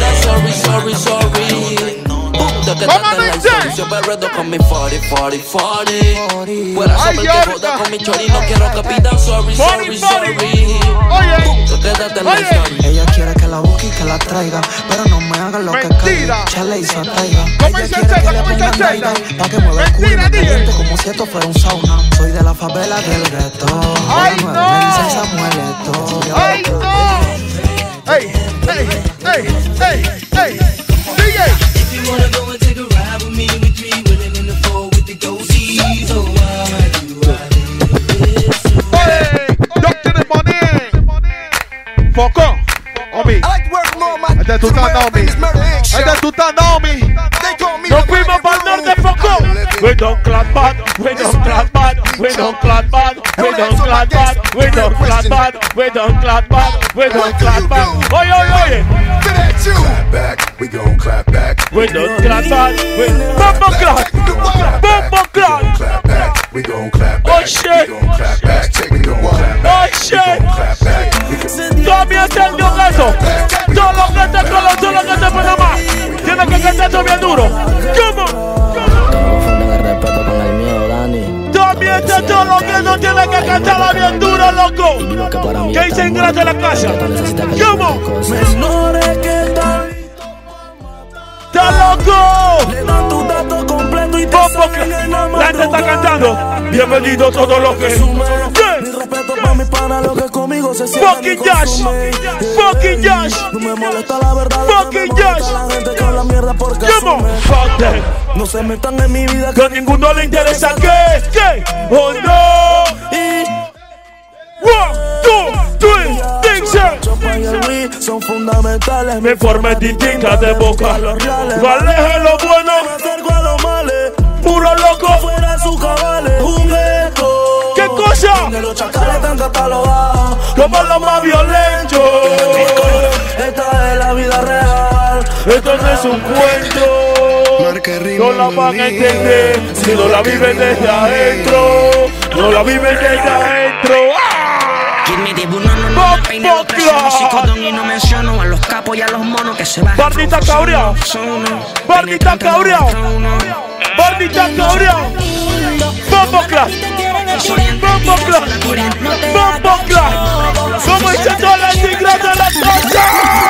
Vamos a vencer. Con mi 40. Fuera sobre que joda con mi chori. No quiero que pidan sorry. Oye. Ella quiere que la busque y que la traiga, pero no me haga lo que caiga. Chale y sataiga. Ella quiere que le ponga nalga pa' que mueva el culo caliente como si esto fuera un sauna. Soy de la favela del gueto. ¡Ay, no! ¡Ay, no! ¡Ey! DJ. Doctor Money. Foco. Omi. Este tú estás, Naomi. Nos fuimos para el norte, Foco. We don't clap bad. Oye. Clap back, we gon' clap back. We don't clap bad. Bombo clap. Clap back, we gon' clap back. Oh shit. We gon' clap back. We gon' clap back. Oh shit. Todavía tengo eso. Todo lo que te colo, todo lo que te Panamá. Tienes que cantar esto bien duro. ¿Cómo? También te todo lo que no tienes que cantarla bien duro, loco. Que hice ingrato en la casa. ¿Cómo? Menores que están. ¡Está loco! Le dan tu dato completo y te la gente está cantando. Bienvenido todo lo que es. Mi respeto para mi pana, lo que conmigo se siente. Fucking Josh. No me molesta la verdad. Fucking Josh. La gente con la mierda porque no se metan en mi vida. Que a ninguno le interesa que. Oh no. 1, 2, 3, Son fundamentales. Mi forma es distinta de boca. Lo aleje lo bueno. Me acerco a los males. Puro loco. Fuera sus cabales. Un eco. ¿Qué cosa? Donde los chacales están catalogados como los más violentos. Esta es la vida real. Esto no es un cuento. No la van a entender si no la viven desde adentro. No la viven desde adentro. Y no menciono a los capos y a los monos que se bajan. Barnita cabreado. Barnita cabreado. Barnita cabreado. Bombo class. Bombo class. Bombo class. Como dice toda la tigra de la casa.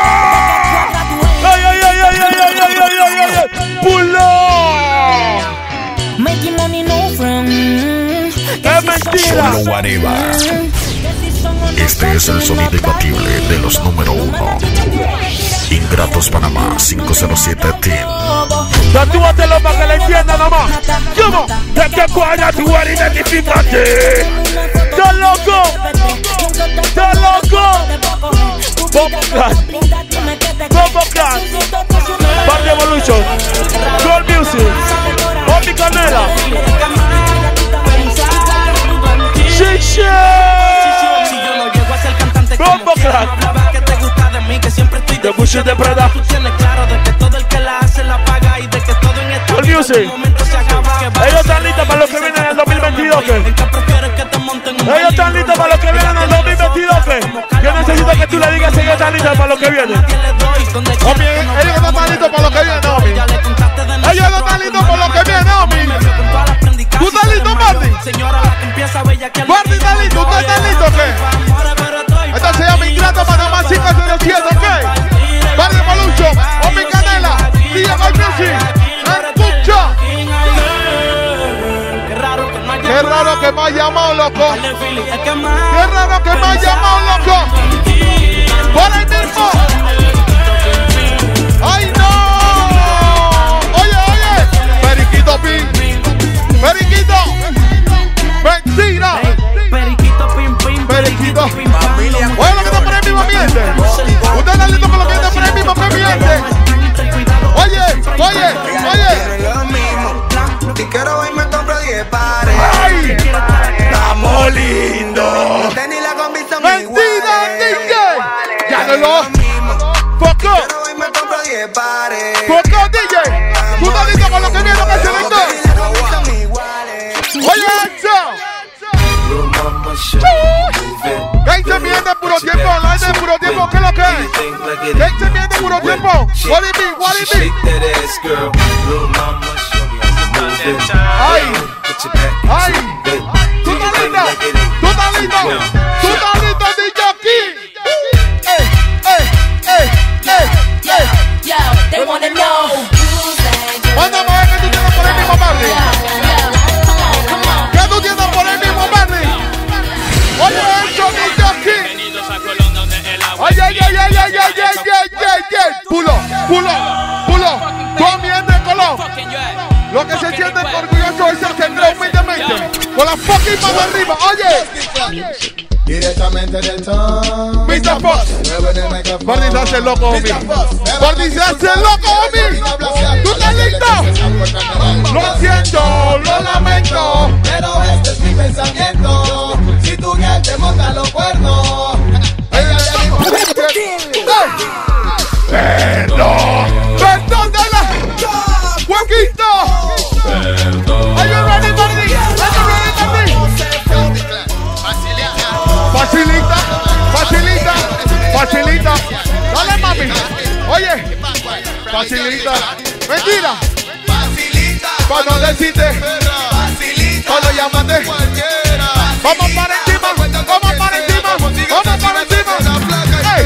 Ay, ay, ay, ay, ay, ay, ay, ay, ay, ay. Pull up. Making money no friend. Es mentira. Solo Guariba. Este es el sonido imbatible de los número 1. Ingratos Panamá 507 Team. Tatúatelo para que le entiendan nomás. ¿Cómo? ¿De qué cuadra tu identificate? ¡Está loco! ¡Está loco! Bombo Class. Bombo Class. Party Evolution. Gold Music. Omi Canela. Chiche. Bombo Class. De Gucci de Prada. Tú tienes claro de que todo el que la hace la paga y de que todo en este momento se acaba. Ellos están listos para los que vienen en el 2022. Ellos están listos para los que vienen en el 2022. Yo necesito que tú le digas si ellos están listos para los que vienen. Omi, ellos no están listos para los que vienen, Omi. Ellos no están listos para los que vienen, Omi. ¿Tú estás listo, Marty? Marty está listo, ¿tú estás listo o qué? Esta se llama Ingrato Panamá 507, ¿ok? Party Evolution, Omi Canela, DJ Gold Music, escucha. Qué raro que me ha llamado, loco. Qué raro que me ha llamado, loco. Por ahí mismo. ¡Ay, no! Oye, oye. Periquito Pin. Periquito. Mentira. Periquito Pin Pin. Periquito. Oye, lo que está por ahí mismo, miente. Usted está listo con lo que está por ahí mismo, miente. Oye, oye, oye. Si quiero hoy me compro 10 pares. ¡Ay! ¡Estamos lindos! ¡Mentira, DJ! ¡Ya no lo! ¡Foco! Hoy me compro 10 pares. ¡Foco, DJ! ¿Tú estás listo con lo que viene con el selector? ¡Oye, eso! ¿Qué se viene puro tiempo? ¿La de puro tiempo? ¿Qué es lo que es? ¿Qué se viene puro tiempo? What it be? What it be? ¡Ay! ¡Ay! ¡Tú estás listo! ¡Tú estás listo! ¡Tú estás listo, DJ aquí! ¡Ey! ¡Ey! ¡Ey! ¡Ey! ¡Ey! They wanna know. Mándame a ver que tú tienes por el mismo Barney. ¿Qué tú tienes por el mismo Barney? Oye, eso, DJ aquí. Ay, ay, ay, ay, ay, ay, ay, ay, ay, ay. Pulo, pulo, pulo. Tommy en el Colón. Lo que se siente orgulloso es el que cree humildemente. Con la fucking mano arriba, oye. Directamente del top. Mr. Fox. Barney se hace loco, homie. Barney se hace loco, homie. ¿Tú estás listo? Lo siento, lo lamento. Pero este es mi pensamiento. Si tu bien te monta los cuernos. Perdón. Perdón de la. Huequito. Are you ready, Barney? Are you ready, Barney? Facilita, facilita, facilita. Dale, mami. Oye, facilita. Mentira. Para no decirte. Solo llámate. Vamos para encima. Vamos para encima. Vamos para encima. Hey.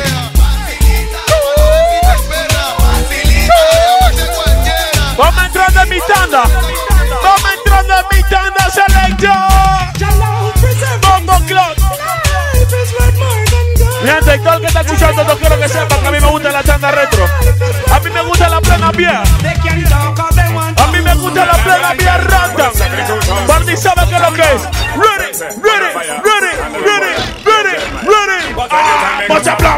Vamos entrando en mi tanda. Vamos entrando en mi tanda, selector. Bombo Class. Mi gente, todo el que está escuchando, no quiero que sepa que a mí me gusta la tanda retro. A mí me gusta la plena vieja. A mí me gusta la plena vieja random. Barney sabe qué es lo que es. Ready, ready, ready, ready, ready, ready. Mucha plata.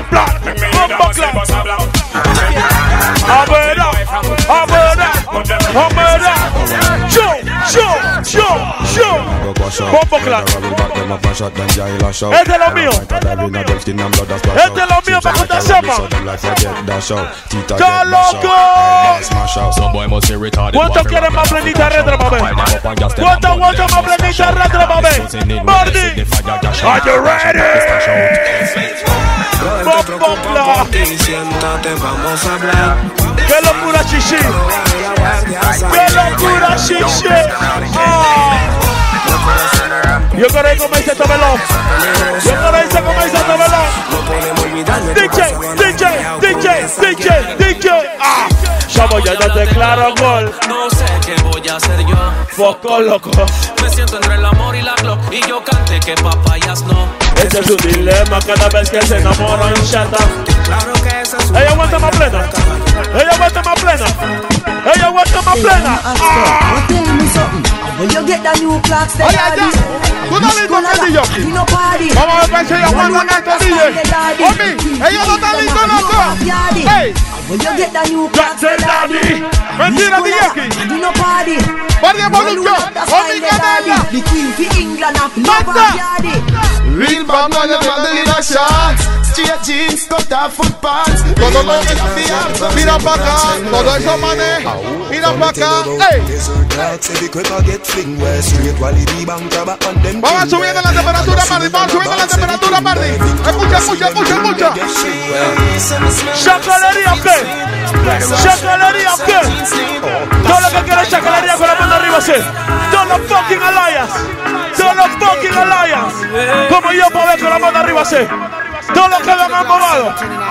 Bombo Clan. Este es lo mío. Este es lo mío para que te sepa. ¡Está loco! ¿Cuántos quieren más plenita retro, mami? ¿Cuántos más plenita retro, mami? Marty, are you ready? Bombo Clan. Vamos a hablar. ¡Qué locura, chichi! ¡Qué locura, chichi! Yo quería comerse este melón. Yo quería comerse este melón. DJ. Chavo, ya te declaro gol. No sé qué voy a hacer yo. Foco loco. Me siento entre el amor y la glock. Y yo cante que papayas no. Ese es su dilema cada vez que se enamora en chata. Claro que esa es Ella aguanta más plena. Ella aguanta más plena. Ella aguanta más plena. When you get the new clocks, they are this. Vamos a ver si ella aguanta tanto DJ. Omi, ella no está lista, loco. Hey. When you get the new clocks, they are this. Mentira, DJ. You no party. Party evolution. Omi Canela. The queen for England of no party. Real bad man, you can deliver shots. Straight jeans, cut off foot pants. Todo lo que confía, mira para acá. Todo eso mané, mira para acá. Ey. Vamos subiendo la temperatura, Mardi. Vamos subiendo la temperatura, Mardi. Escucha. ¿Chacalería o qué? ¿Chacalería o qué? Todo lo que quiere chacalería con la mano arriba, sí. Todos los fucking alliance. Como yo para ver con la mano arriba, sí. Todos los que me han movado.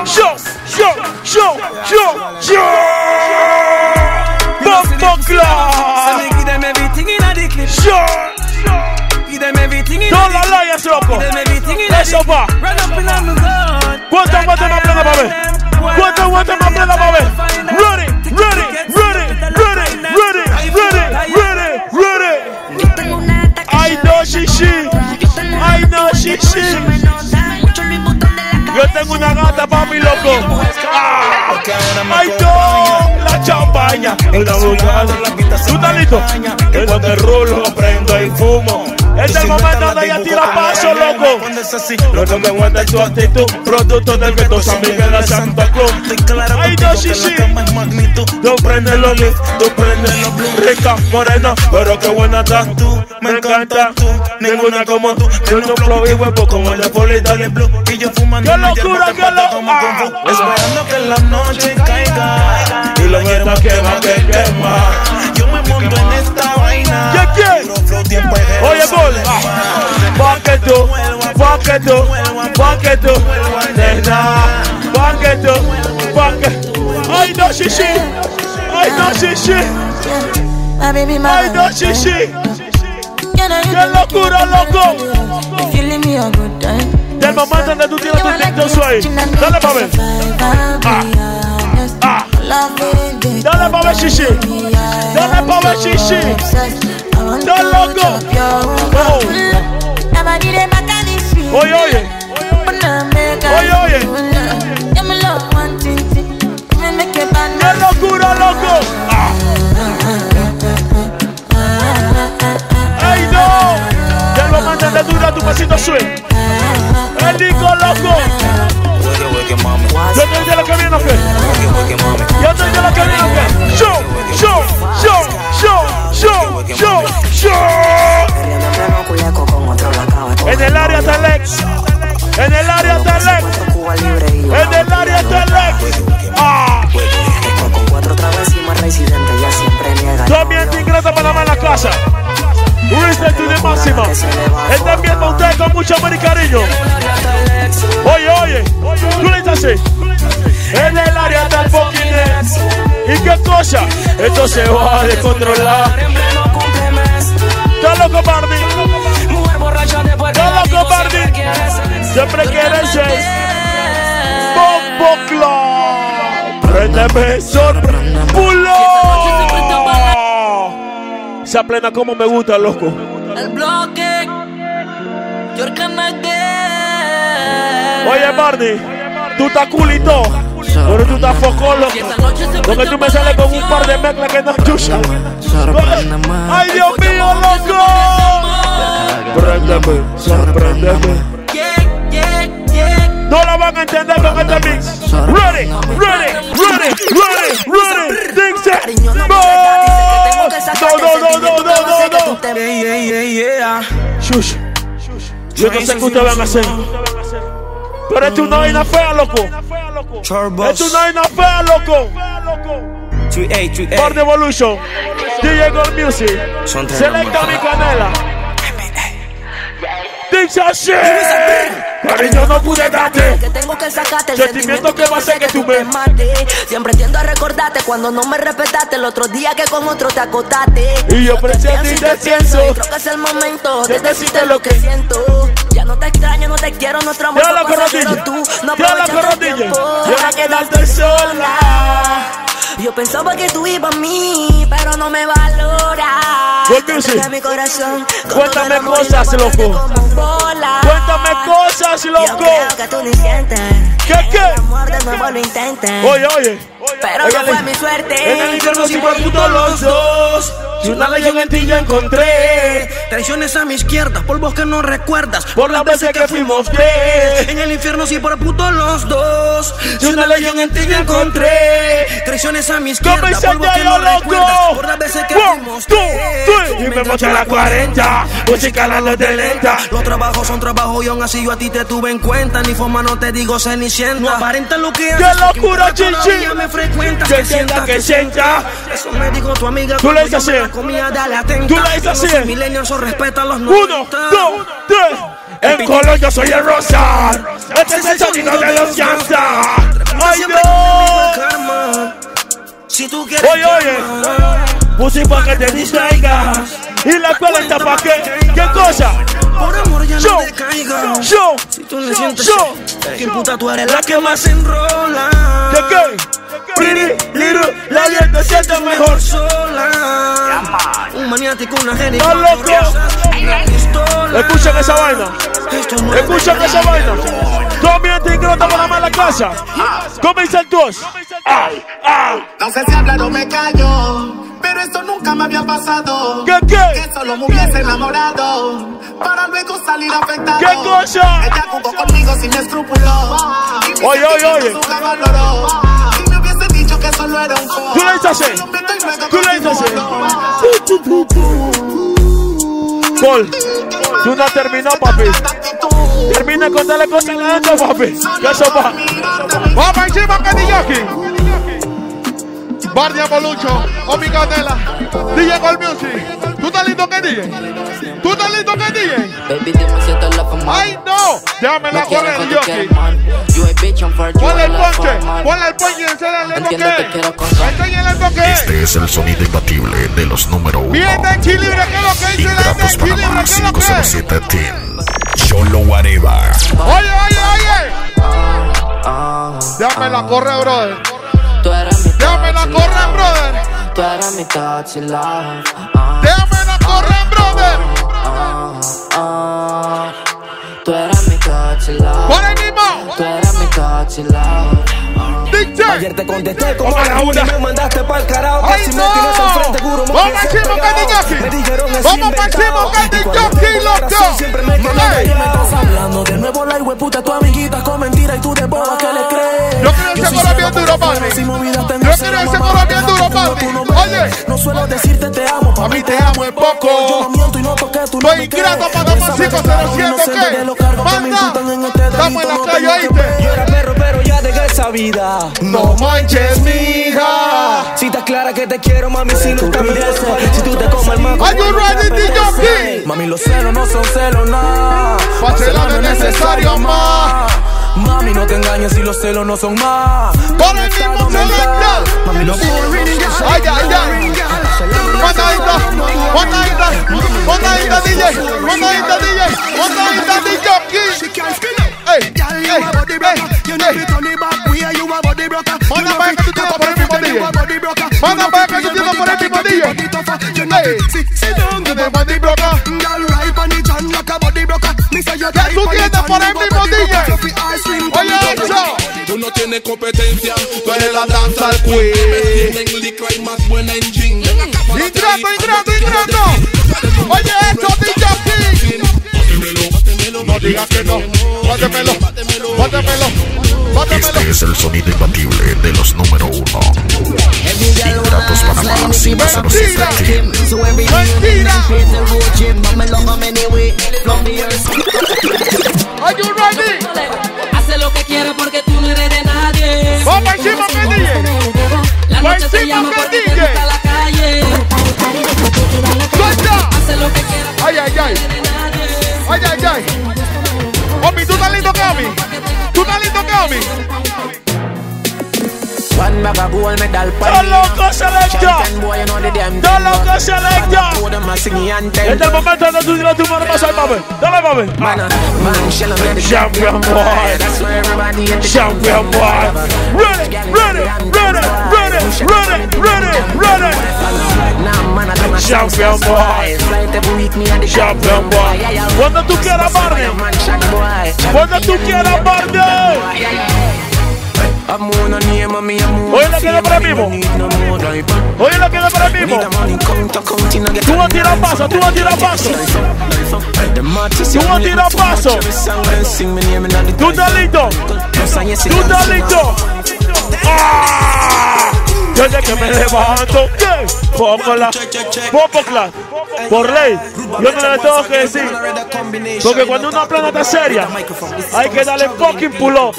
Bombo Clan. Todos los alliance, loco. Eso va. ¿Cuánto aguante más plena para ver? ¿Cuánto aguante más plena para ver? Ready. I know she. Yo tengo una gata, papi, loco. Ay, no, la champaña. En la boca, ¿tú estás listo? En donde rulo, prendo y fumo. Este es el momento donde ella tira paso, loco. Lo que me aguanta es tu actitud. Producto del Beto San Miguel de Santa Cruz. Ay, no, sí. Tú prendes los lit, tú prendes los blue. Rica, morena, pero qué buena estás tú. Me encanta tú, ninguna como tú. Tiene un flow y huevo como el de Poli, dale blue. Y yo fumando. ¡Qué locura, qué locura! Esperando que la noche caiga y lo que quema. Yo me monto en esta vaina. ¿Qué? Oye, gol. Paqueto. Nena. Paqueto. Ay, no, shishi. Ay, no, shishi. ¡Qué locura, loco! Del momento donde tú tienes tu TikTok ahí. Dale pa' ver. Dale pa' ver, shishi. ¡Está loco! Oye. ¡Qué locura, loco! ¡Ay, no! Del momento donde tú das tu pasito swing. El Nico, loco. Yo te digo lo que viene, ¿o qué? Show. En el área Telex. También te ingresa Panamá en la casa. Respect to the máxima. Están viendo a ustedes con mucho amor y cariño. Oye, tú le dices así. En el área del fucking Next. ¿Y qué cosa? Esto se va a descontrolar. ¿Estás loco, Barney? Siempre quieres ser Bombo Clan. Préndeme, sorprende. ¡Pulo! Esa plena como me gusta, loco. El bloque. Oye, Barney, tú estás culito, pero tú estás foco, loco. Porque tú me sales con un par de mezclas que no escuchas. más. ¡Ay, Dios mío, loco! Préndeme, sorpréndeme. No la van a entender con este mix. Ready, ready, ready, ready, ready. Dixie. No. Shush. Yo no sé qué ustedes van a hacer. Pero esto es una vaina fea, loco. Esto es una vaina fea, loco. Bar Evolution, DJ Gold Music, Selecta mi canela. Dice así, cariño no pude darte. Que tengo que sacarte el sentimiento que va a hacer que tú me mates. Siempre tiendo a recordarte cuando no me respetaste el otro día que con otro te acotaste. Y yo presiento y te pienso. Creo que es el momento de decirte lo que siento. Ya no te extraño, no te quiero, nuestro amor fue pasajero, tú no aprovechas el tiempo para quedarte sola. Yo pensaba que tú ibas a mí, pero no me valoras. Cuéntame mi corazón. Cuéntame cosas, loco. Cuéntame cosas, loco. Yo creo que tú ni sientes. ¿Qué? El amor de nuevo lo intentas. Oye. Pero no fue mi suerte. En el infierno sí fue puto los dos. Si una leyenda en ti yo encontré. Traiciones a mi izquierda, polvos que no recuerdas. Por las veces que fuimos tres. En el infierno sí por puto los dos. Si una leyenda en ti yo encontré. Traiciones a mi izquierda, polvos que no recuerdas. Por las veces que fuimos tres. Y me mocha la 40. Música la noche lenta. Los trabajos son trabajos y aún así yo a ti te tuve en cuenta. Ni forma no te digo cenicienta. No aparenta lo que haces. ¡Qué locura, chichi! Me frecuentas, que sienta, que sienta. Eso me dijo tu amiga. Tú le dices así. Comida, dale atenta. Tú le dices así. Los millennials respetan los 1, 2, 3. En color yo soy el rosa. Este es el sonido de los Yansa. ¡Ay, no! Si tú quieres. Oye. Música pa' que te distraigas. Y la escuela está pa' qué. ¿Qué cosa? Por amor ya no te caigas. Si tú le sientes que puta tú eres la que más enrola. ¿Qué? Pretty little, la gente siente mejor sola. Un maniático, una genio. ¡Estás loco! Escuchen esa vaina. Escuchen esa vaina. Comienza ingrata para la casa. Comienza el 2. No sé si hablar o me callo, pero esto nunca me había pasado. ¿Qué? Que solo me hubiese enamorado para luego salir afectado. ¿Qué cosa? Ella jugó conmigo sin escrúpulos. Oye. Nunca valoró. Si me hubiese dicho que solo era un juego. Tú le dices así. Tú le dices así. Paul, tú no terminó, papi. Termina con darle cosas a la gente, papi. ¿Qué eso va? Vamos encima, Candiyoki. Bar Evolution, Omi Canela, DJ Gold Music. ¿Tú estás listo que DJ? ¿Tú estás listo que DJ? Baby, dime si esto es la fama. ¡Ay, no! Déjame la correr, Yoki. Ponle el ponche, y enséñale lo que es. Enséñale lo que es. Este es el sonido imbatible de los número 1. Bien de equilibrio, ¿qué es lo que dice la de equilibrio? ¿Qué es lo que es? 507 Team. Cholo Whatever. Oye. Déjame la correr, brother. Déjame la correr, brother. Tú eres mi touch y love. Déjame la correr, brother. Tú eres mi touch y love. Por ahí mismo. Tú eres mi touch y love. Ayer te contesté como a la una. Me mandaste pa'l carajo. ¡Ay, no! ¡Vamos encima, Candiyoki! ¡Vamos pa' encima, Candiyoki, loco! Siempre me estás hablando de nuevo la hueputa. Tu amiguita con mentira y tú de boba que le crees. Yo quiero ese coro bien duro, papi. Yo quiero ese coro bien duro, papi. Oye. No suelo decirte te amo. A mí te amo es poco. Yo no miento y no toqué tu nombre. Soy ingrato para más 507, ¿qué? Manda. Estamos en la calle, ¿oíste? Yo era perro, pero ya dejé esa vida. No manches, mija. Si estás clara que te quiero, mami, si no cambies. Si tú te comes el maco. Are you ready, DJ? Mami, los celos no son celos, nada. Celar es necesario más. Mami, no te engañes si los celos no son más. Por el mismo Selecta. Mami, no ay. Monadita, DJ. Monadita, DJ. Ey. Manda para que tú tienes por el mismo DJ. Manda para que tú tienes por el mismo DJ. Ey. Que tú tienes por el mismo DJ. Oye, eso. Tú no tienes competencia. Tú eres la danza al queen. Tienen licra y más buena en jean. Ingrato. digas que no. Bátemelo, bátemelo, bátemelo. Este es el sonido imbatible de los número 1. Ingratos Panamá 507. Mentira. Are you ready? Hace lo que quiera porque tú no eres de nadie. Vamos encima que DJ. La noche se llama porque te gusta la calle. ¡Suelta! Hace lo que quiera. Ay, ay, ay. Ay, ay, ay. Omi, tú estás lindo, Cami. Tú estás lindo, Cami. One bag of gold medal. ¡Todo loco selecta! ¡Todo loco selecta! Este es el momento donde tú tiras tu mano más al papi. Dale, papi. Champion boy. Champion boy. Ready, ready, ready, ready, ready, ready, ready. Champion boy. Champion boy. Cuando tú quieras, Barney. Cuando tú quieras, Barney. Oye, la queda para el mismo. Oye, la queda para el mismo. Tú vas a tirar paso, tú vas a tirar paso. Tú vas a tirar paso. Tú estás listo. Tú estás listo. ¡Ah! Desde que me levanto, ¿qué? Póngala. Popocla. Por ley, yo no le tengo que decir. Porque cuando una plana está seria, hay que darle fucking pull up.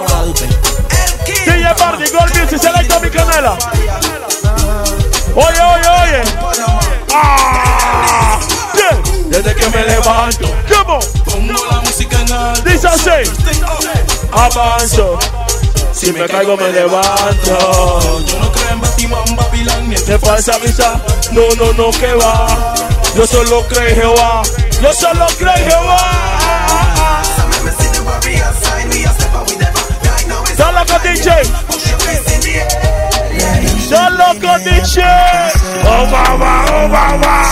DJ Barney, Gold Music, selecta mi canela. Oye, oye, oye. ¡Ah! Yeah. Desde que me levanto, ¿cómo? Pongo la música en alto. Dice así. Avanzo. Si me caigo me levanto. Yo no creo en Batimán, Babilán, ni te falsa visa. No, no, no, que va. Yo solo creo en Jehová. Yo solo creo en Jehová. Solo con DJ. Solo con DJ. Oh, mamá, oh, mamá.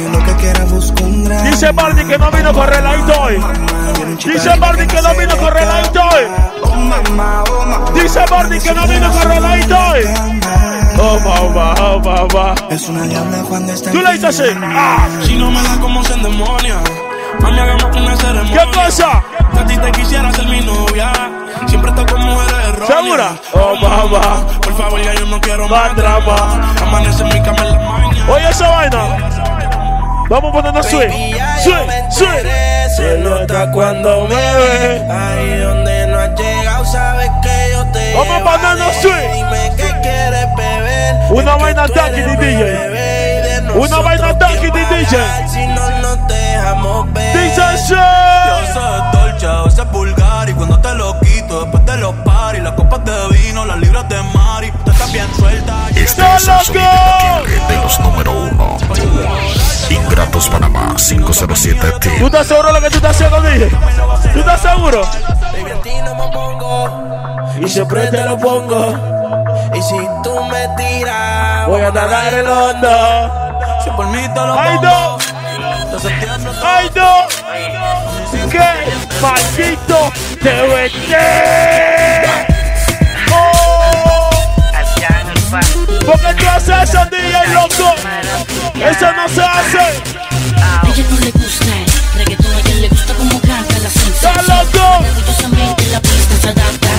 Dice Barney que no vino a correr la hoy. Dice Barney que no vino a correr la hoy. Dice Barney que no vino a correr la hoy. Oh, mamá, oh, mamá. Tú le dices así. Si no me da como se endemonia. Mami, hagamos una ceremonia. ¿Qué cosa? Que a ti te quisiera ser mi novia. Siempre estoy con mujeres erróneas. ¿Segura? Oh, mamá. Por favor, ya yo no quiero más drama. Amanece en mi cama en la mañana. Oye, esa vaina. Vamos poniendo sweet. Sweet, sweet. Se nota cuando me ve. Ahí donde no has llegado, sabes que yo te vamos poniendo sweet. Dime qué quieres beber. Una vaina tanky de DJ. Una vaina tanky de DJ. Si no nos dejamos ver. Dice así. Yo soy Dolce, ese es vulgar. Y cuando te lo quito, después de los paris, las copas de vino, las libras de mari, tú estás bien suelta. Este es el sonido imbatible de los número 1. Ingratos Panamá 507 Team. ¿Tú estás seguro de lo que tú estás haciendo, DJ? ¿Tú estás seguro? Baby, a ti no me pongo y siempre te lo pongo. Y si tú me tiras, voy a nadar el hondo. Si por mí te lo pongo. ¡Ay, no! ¡Ay, no! ¡Qué maldito te vete! ¡Oh! ¿Por qué tú haces eso, DJ, loco? Eso no se hace. A ella no le gusta el reggaetón, a ella le gusta como canta la sensación. ¡Está loco! Orgullosamente la pista se adapta.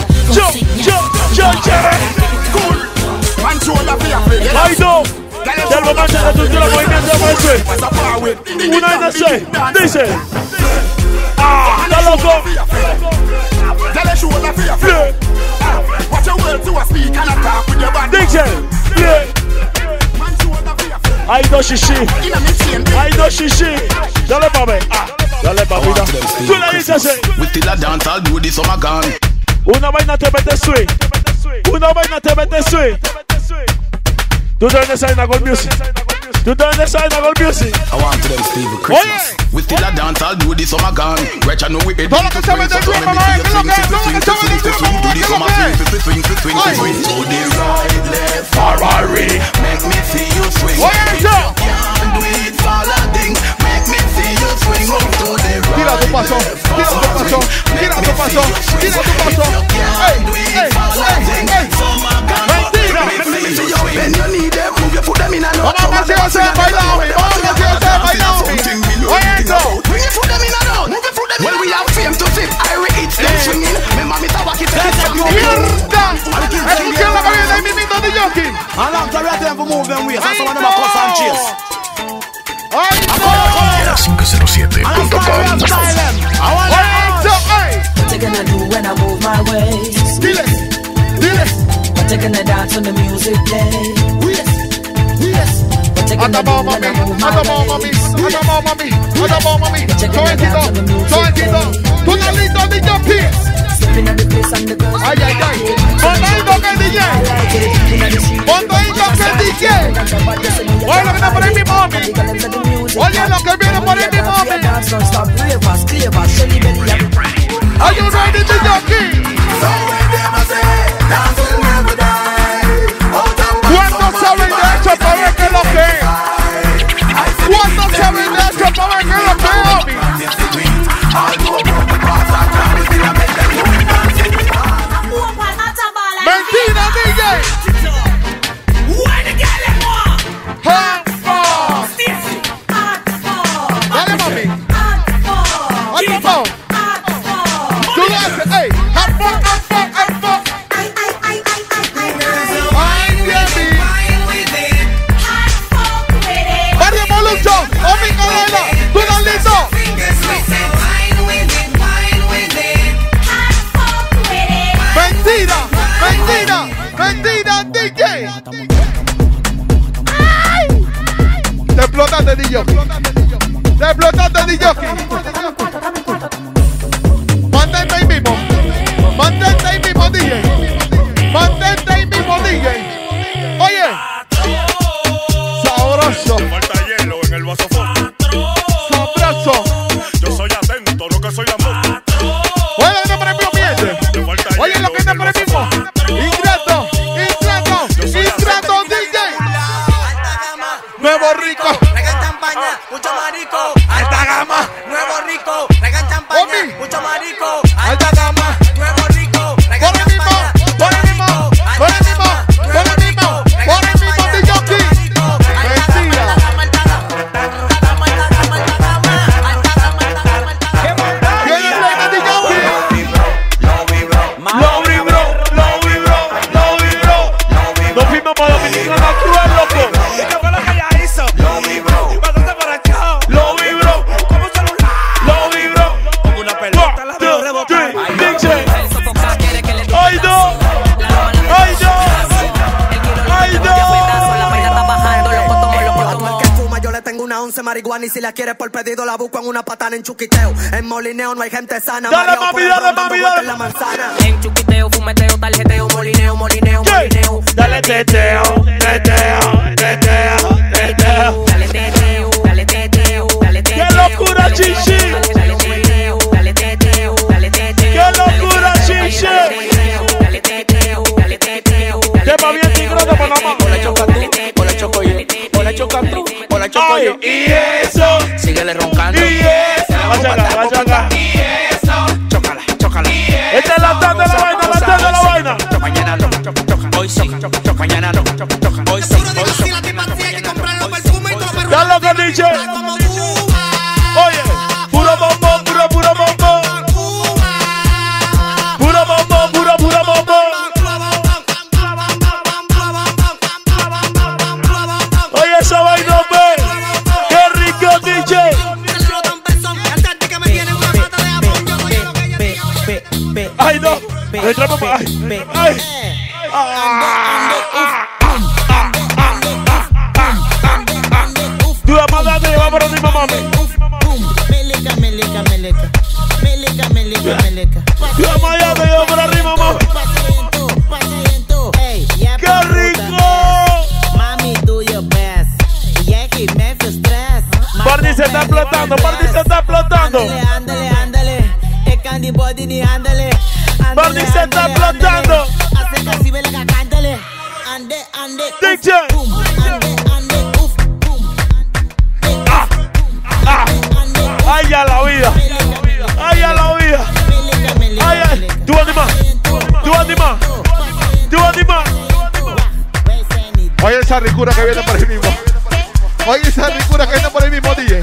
¡Ay, no! Del momento de la estructura, movimiento de Mercy. Una vez así, dice. ¡Ah! ¡Está loco! Dice. ¡Ay, no, shishi! ¡Ay, no, shishi! Dale, papi. Dale, papita. Tú le dices así. Una vaina te mete sweet. Una vaina te mete sweet. Tú te ves en Gold Music. Tú te ves en Gold Music. Oye. We still a dance, I'll do this summer gun. Retch, I know we todo lo que se mete el swing, mamá, que lo que es, todo lo que se mete el swing, mamá, que lo que es. To the right, left, Ferrari. Make me see you swing. Oye, eso. Can't do it, Falading. Make me see you swing. Move to the right. Tira tu paso, tira tu paso, tira tu paso, tira tu paso. Ey, ey, ey, ey. Mentira. Vamos a ver si va a ser bailado. Vamos a ver si va a ser bailado. Oye, eso. Well, we have fame, How long time we have to move them ways? That's the one of my cuss and chase. Era 507.com. What you gonna do when I move my ways? What you gonna dance when the music play? What you gonna do when I move my ways? Stepping on the place and the girls. Ay, ay, ay. Montando que el DJ. Montando que el DJ. Oye lo que está por ahí mi mami. Oye lo que viene por ahí mi mami. Are you ready to jockey? ¿Cuántos saben de esto para ver qué es lo que es? ¿Cuántos saben de esto para ver qué es lo que es, mami? Mentira, DJ. Dale, mami. Tú lo haces, ey. Ay, baby. Mario Molucho, Omi Cadena, tú no listo. Mentira, mentira, mentira, DJ. ¡Ay! Te explotaste, DJ. Te explotaste, DJ. Mantente ahí mismo. Mantente ahí mismo, DJ. Mantente ahí mismo, DJ. Oye. Sabroso. Falta hielo en el vaso. Sabroso. Yo soy atento, no que soy la moto. Oye, lo que no premio miente. Oye, lo que no premio. Ingrato, ingrato, ingrato, DJ. Nuevo rico. Regan champaña, mucho marico. Alta gama. Nuevo rico. Regan champaña, mucho marico. Alta gama. Nuevo rico. Regan champaña. Por el mismo, por el mismo, por el mismo, por el mismo, DJ. Mentira. ¿Quién es el DJ? Lo vibró. Nos fuimos para Dominicana Cruel, loco. ¿Qué fue lo que ella hizo? Lo vibró. Bastante por el chao. Lo vibró. Como un celular. Lo vibró. Como una pelota la veo rebotar. ¡Ay, no! ¡Ay, no! ¡Ay, no! Yo le tengo una 11 marihuana y si la quieres por pedido la busco en una patana en Chuquiteo. En Molineo no hay gente sana. Dale, mami, dale, mami, dale. La manzana. En Chuquiteo, fumeteo, tarjeteo, molineo. Dale teteo. ¡Qué locura, chichi! ¡Qué locura, chichi! ¡Qué bien tigre de Panamá! Hola, choco yo. Y eso. Síguele roncando. Y eso. Gachaca. Y eso. Chócala. Esta es la tanda de la vaina. Mañana no. Hoy sí. Mañana no. Hoy sí. Dale lo que dice. Oye, puro bombón. Oye, esa vaina, ve. Qué rico, DJ. Ay, no. Entramos. Ay. Tú la mandas de llevar por el mismo mami. Tú la mandas de llevar por arriba, mami. ¡Qué rico! Mami, do your best. Yeah, que me frustras. Barney se está explotando. Ándale. El candy body ni ándale. Barney se está explotando. Hace casi ve la cántale. Ande. DJ. Ay, a la vida. Ay. Tú anima. Oye esa ricura que viene por ahí mismo. DJ.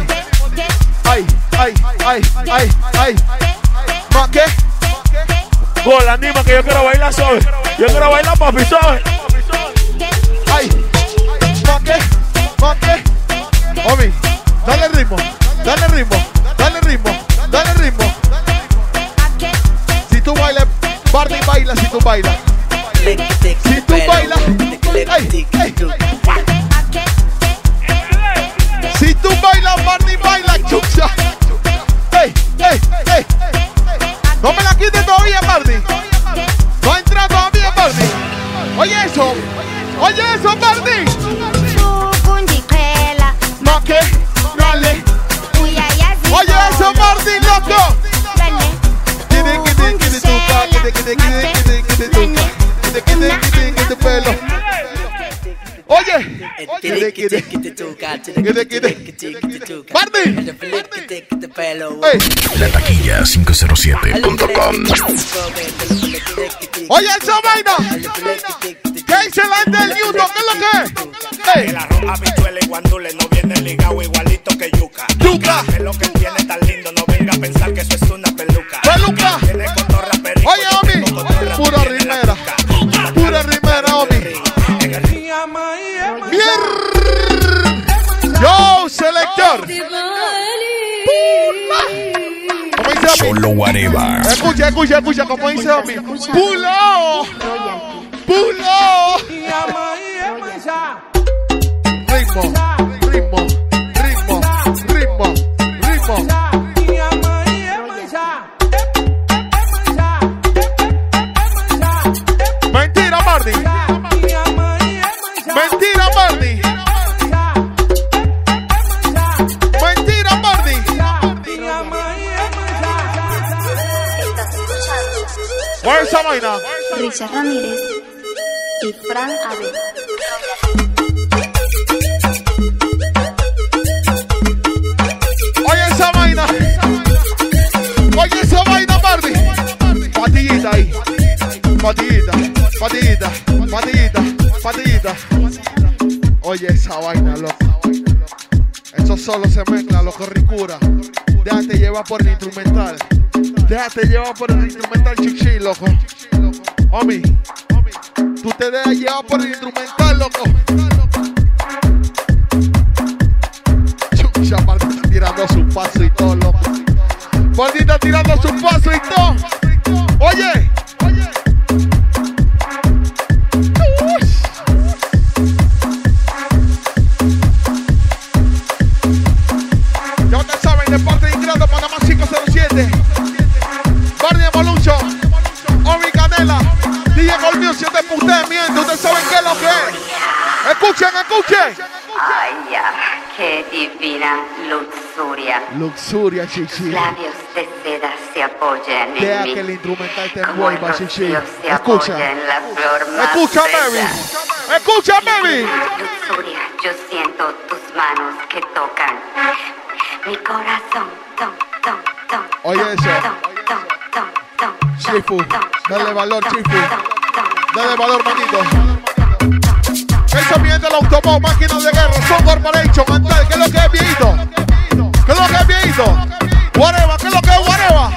Ay. ¿Más qué? Gol, anima que yo quiero bailar, ¿sabes? Yo quiero bailar, papi, ¿sabes? Ay. Oye eso, Mardi. Moque, dale. Oye eso, Mardi, loco. Oye, Mardi. La taquilla 507.com. Oye esa vaina. ¿Qué dice la gente del Newton? ¿Qué es lo que es? El arroz, habichuela y guandule no viene ligado igualito que yuca. Yuca. Es lo que tiene tan lindo, no venga a pensar que eso es una peluca. Peluca. Tiene cotorra, perico. Oye, Omi. Pura rimera. Pura rimera, Omi. Mierda. Yo, selector. ¿Cómo dice Omi? Solo whatever. Escucha, escucha, escucha. ¿Cómo dice Omi? Pulo. Pulo. Ritmo, ritmo, ritmo, ritmo, ritmo. Mentira, Mardi. Mentira, Mardi. Mentira, Mardi. ¿Cuál es esa vaina? Richard Ramírez y Fran Abeja. Oye esa vaina. Oye esa vaina, Mardi. Patillita ahí. Patillita, patillita, patillita, patillita. Oye esa vaina, loco. Eso solo se mezcla, loco, ricura. Déjate llevar por el instrumental. Déjate llevar por el instrumental, chichi, loco. Omi, tú te dejas llevar por el instrumental, loco. Chucha, Mardi está tirando su paso y todo, loco. Mardi está tirando su paso y todo. Oye. Ya ustedes saben, de parte de Ingrato, Panamá 507. Mardi Evolution, Omi Canela, DJ Gold Music de puteamiento. Ustedes saben qué es lo que es. Escuchen, escuchen. Ay, ya, qué divina luxuria. Luxuria, chichi. Labios de seda se apoyan en Deja mí. que el instrumental te Como el envuelva, chichi. rocío se Escucha. apoya en la flor más Escucha, bella. baby. Escucha, baby. Luxuria, yo siento tus manos que tocan mi corazón. Tom, tom, tom. Oye eso. Tom, tom, tom, tom. Chifu, dale valor, Chifu. Dale valor, manito. Pensamiento del autobús, máquina de guerra, Son Corporation, Mantel. ¿Qué es lo que es, viejito? ¿Qué es lo que es, viejito? Whatever, ¿qué es lo que es, whatever?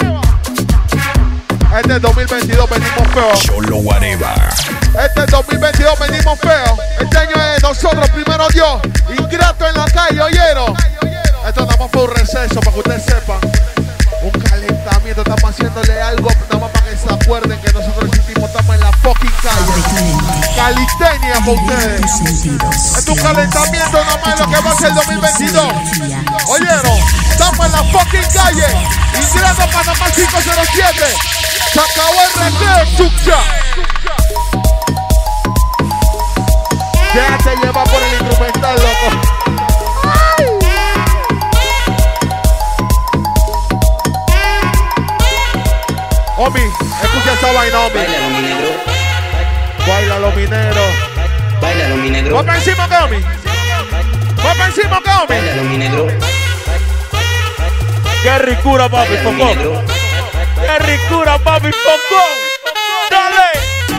Este es 2022, venimos feo. Solo whatever. Este es 2022, venimos feo. Este año es nosotros, primero Dios. Ingrato en la calle, ¿oyeron? Esto nada más fue un receso, para que ustedes sepan. Un calentamiento, estamos haciéndole algo, nada más para que se acuerden que nosotros existimos, estamos en la fucking calle. Calistenia para ustedes. Es un calentamiento, nada más lo que va a ser el 2022. ¿Oyeron? Estamos en la fucking calle. Ingrato Panamá 507. Se acabó el recreo, chucha. Déjate llevar por el instrumental, loco. Omi, escucha esa vaina, Omi. Báilalo, mi negro. Báilalo, mi negro. Báilalo, mi negro. ¿Vamos encima, que Omi? ¿Vamos encima, que Omi? Báilalo, mi negro. ¡Qué ricura, papi, Focón! ¡Qué ricura, papi, Focón! ¡Dale!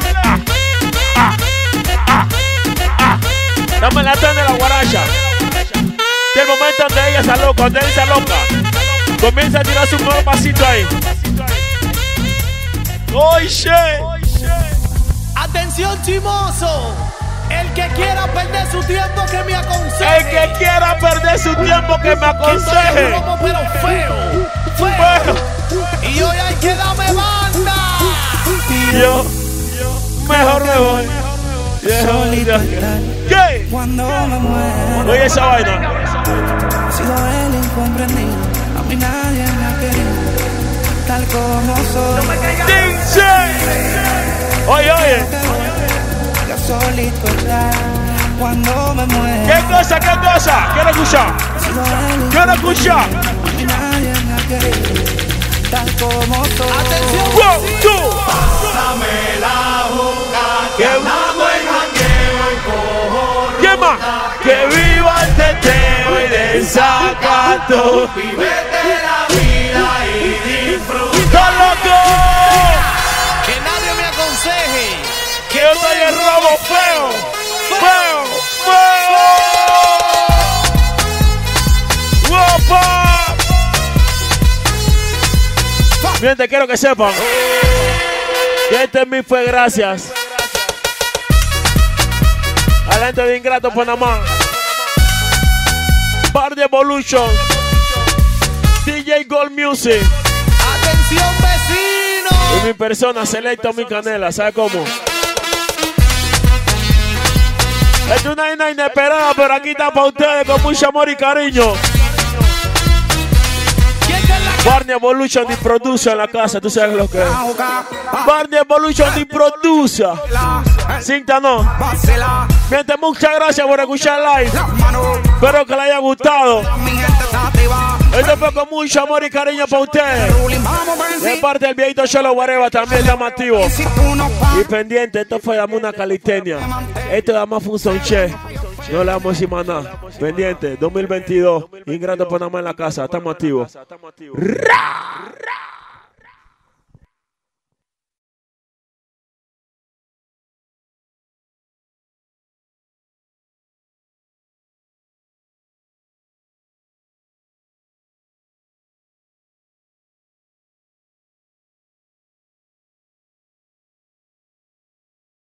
Dame la tanda de la guaracha. Y el momento donde ella se aloca, donde él se aloca, comienza a tirar su nuevo pasito ahí. ¡Oye! Atención, chimoso. El que quiera perder su tiempo que me aconseje. El que quiera perder su tiempo que me aconseje. Pero feo. Y hoy hay que darme banda. Yo mejor me voy. ¿Qué? Cuando me muero. Oye esa vaina. He sido el incomprendido. A mí nadie me ha querido. Tal como soy. ¡Dice! Oye, oye. solito estar cuando me muera. ¿Qué cosa? ¿Qué cosa? Quiero escuchar. Quiero escuchar. Nadie me ha querido tal como soy. Atención, Pásame la boca, que andamos en jangueo y cojo. ¿Qué más? Que viva el teteo y desacato. Vivete la vida y disfruta. ¡Loco! Que nadie me aconseje que yo soy el robo feo. ¡Feo! ¡Guapa! Bien, te quiero que sepan que este en mí fue gracias a la gente de Ingrato Panamá, Party Evolution, DJ Gold Music. ¡Atención, vecino! Y mi persona, Selecto Mi Canela, ¿sabe cómo? Es una vaina inesperada, pero aquí está para ustedes con mucho amor y cariño. Barney Evolution y produce en la casa, tú sabes lo que es. Barney Evolution y produce. Cinta no. Gente, muchas gracias por escuchar live. Espero que les haya gustado. Esto fue con mucho amor y cariño para ustedes. De parte del viejito Cholo Guareva también estamos activos. Y pendiente, esto fue Dame una Calistenia. Esto es más un sonche. No le vamos a decir más nada. Pendiente, 2022. Ingrato Panamá en la casa. Estamos activos.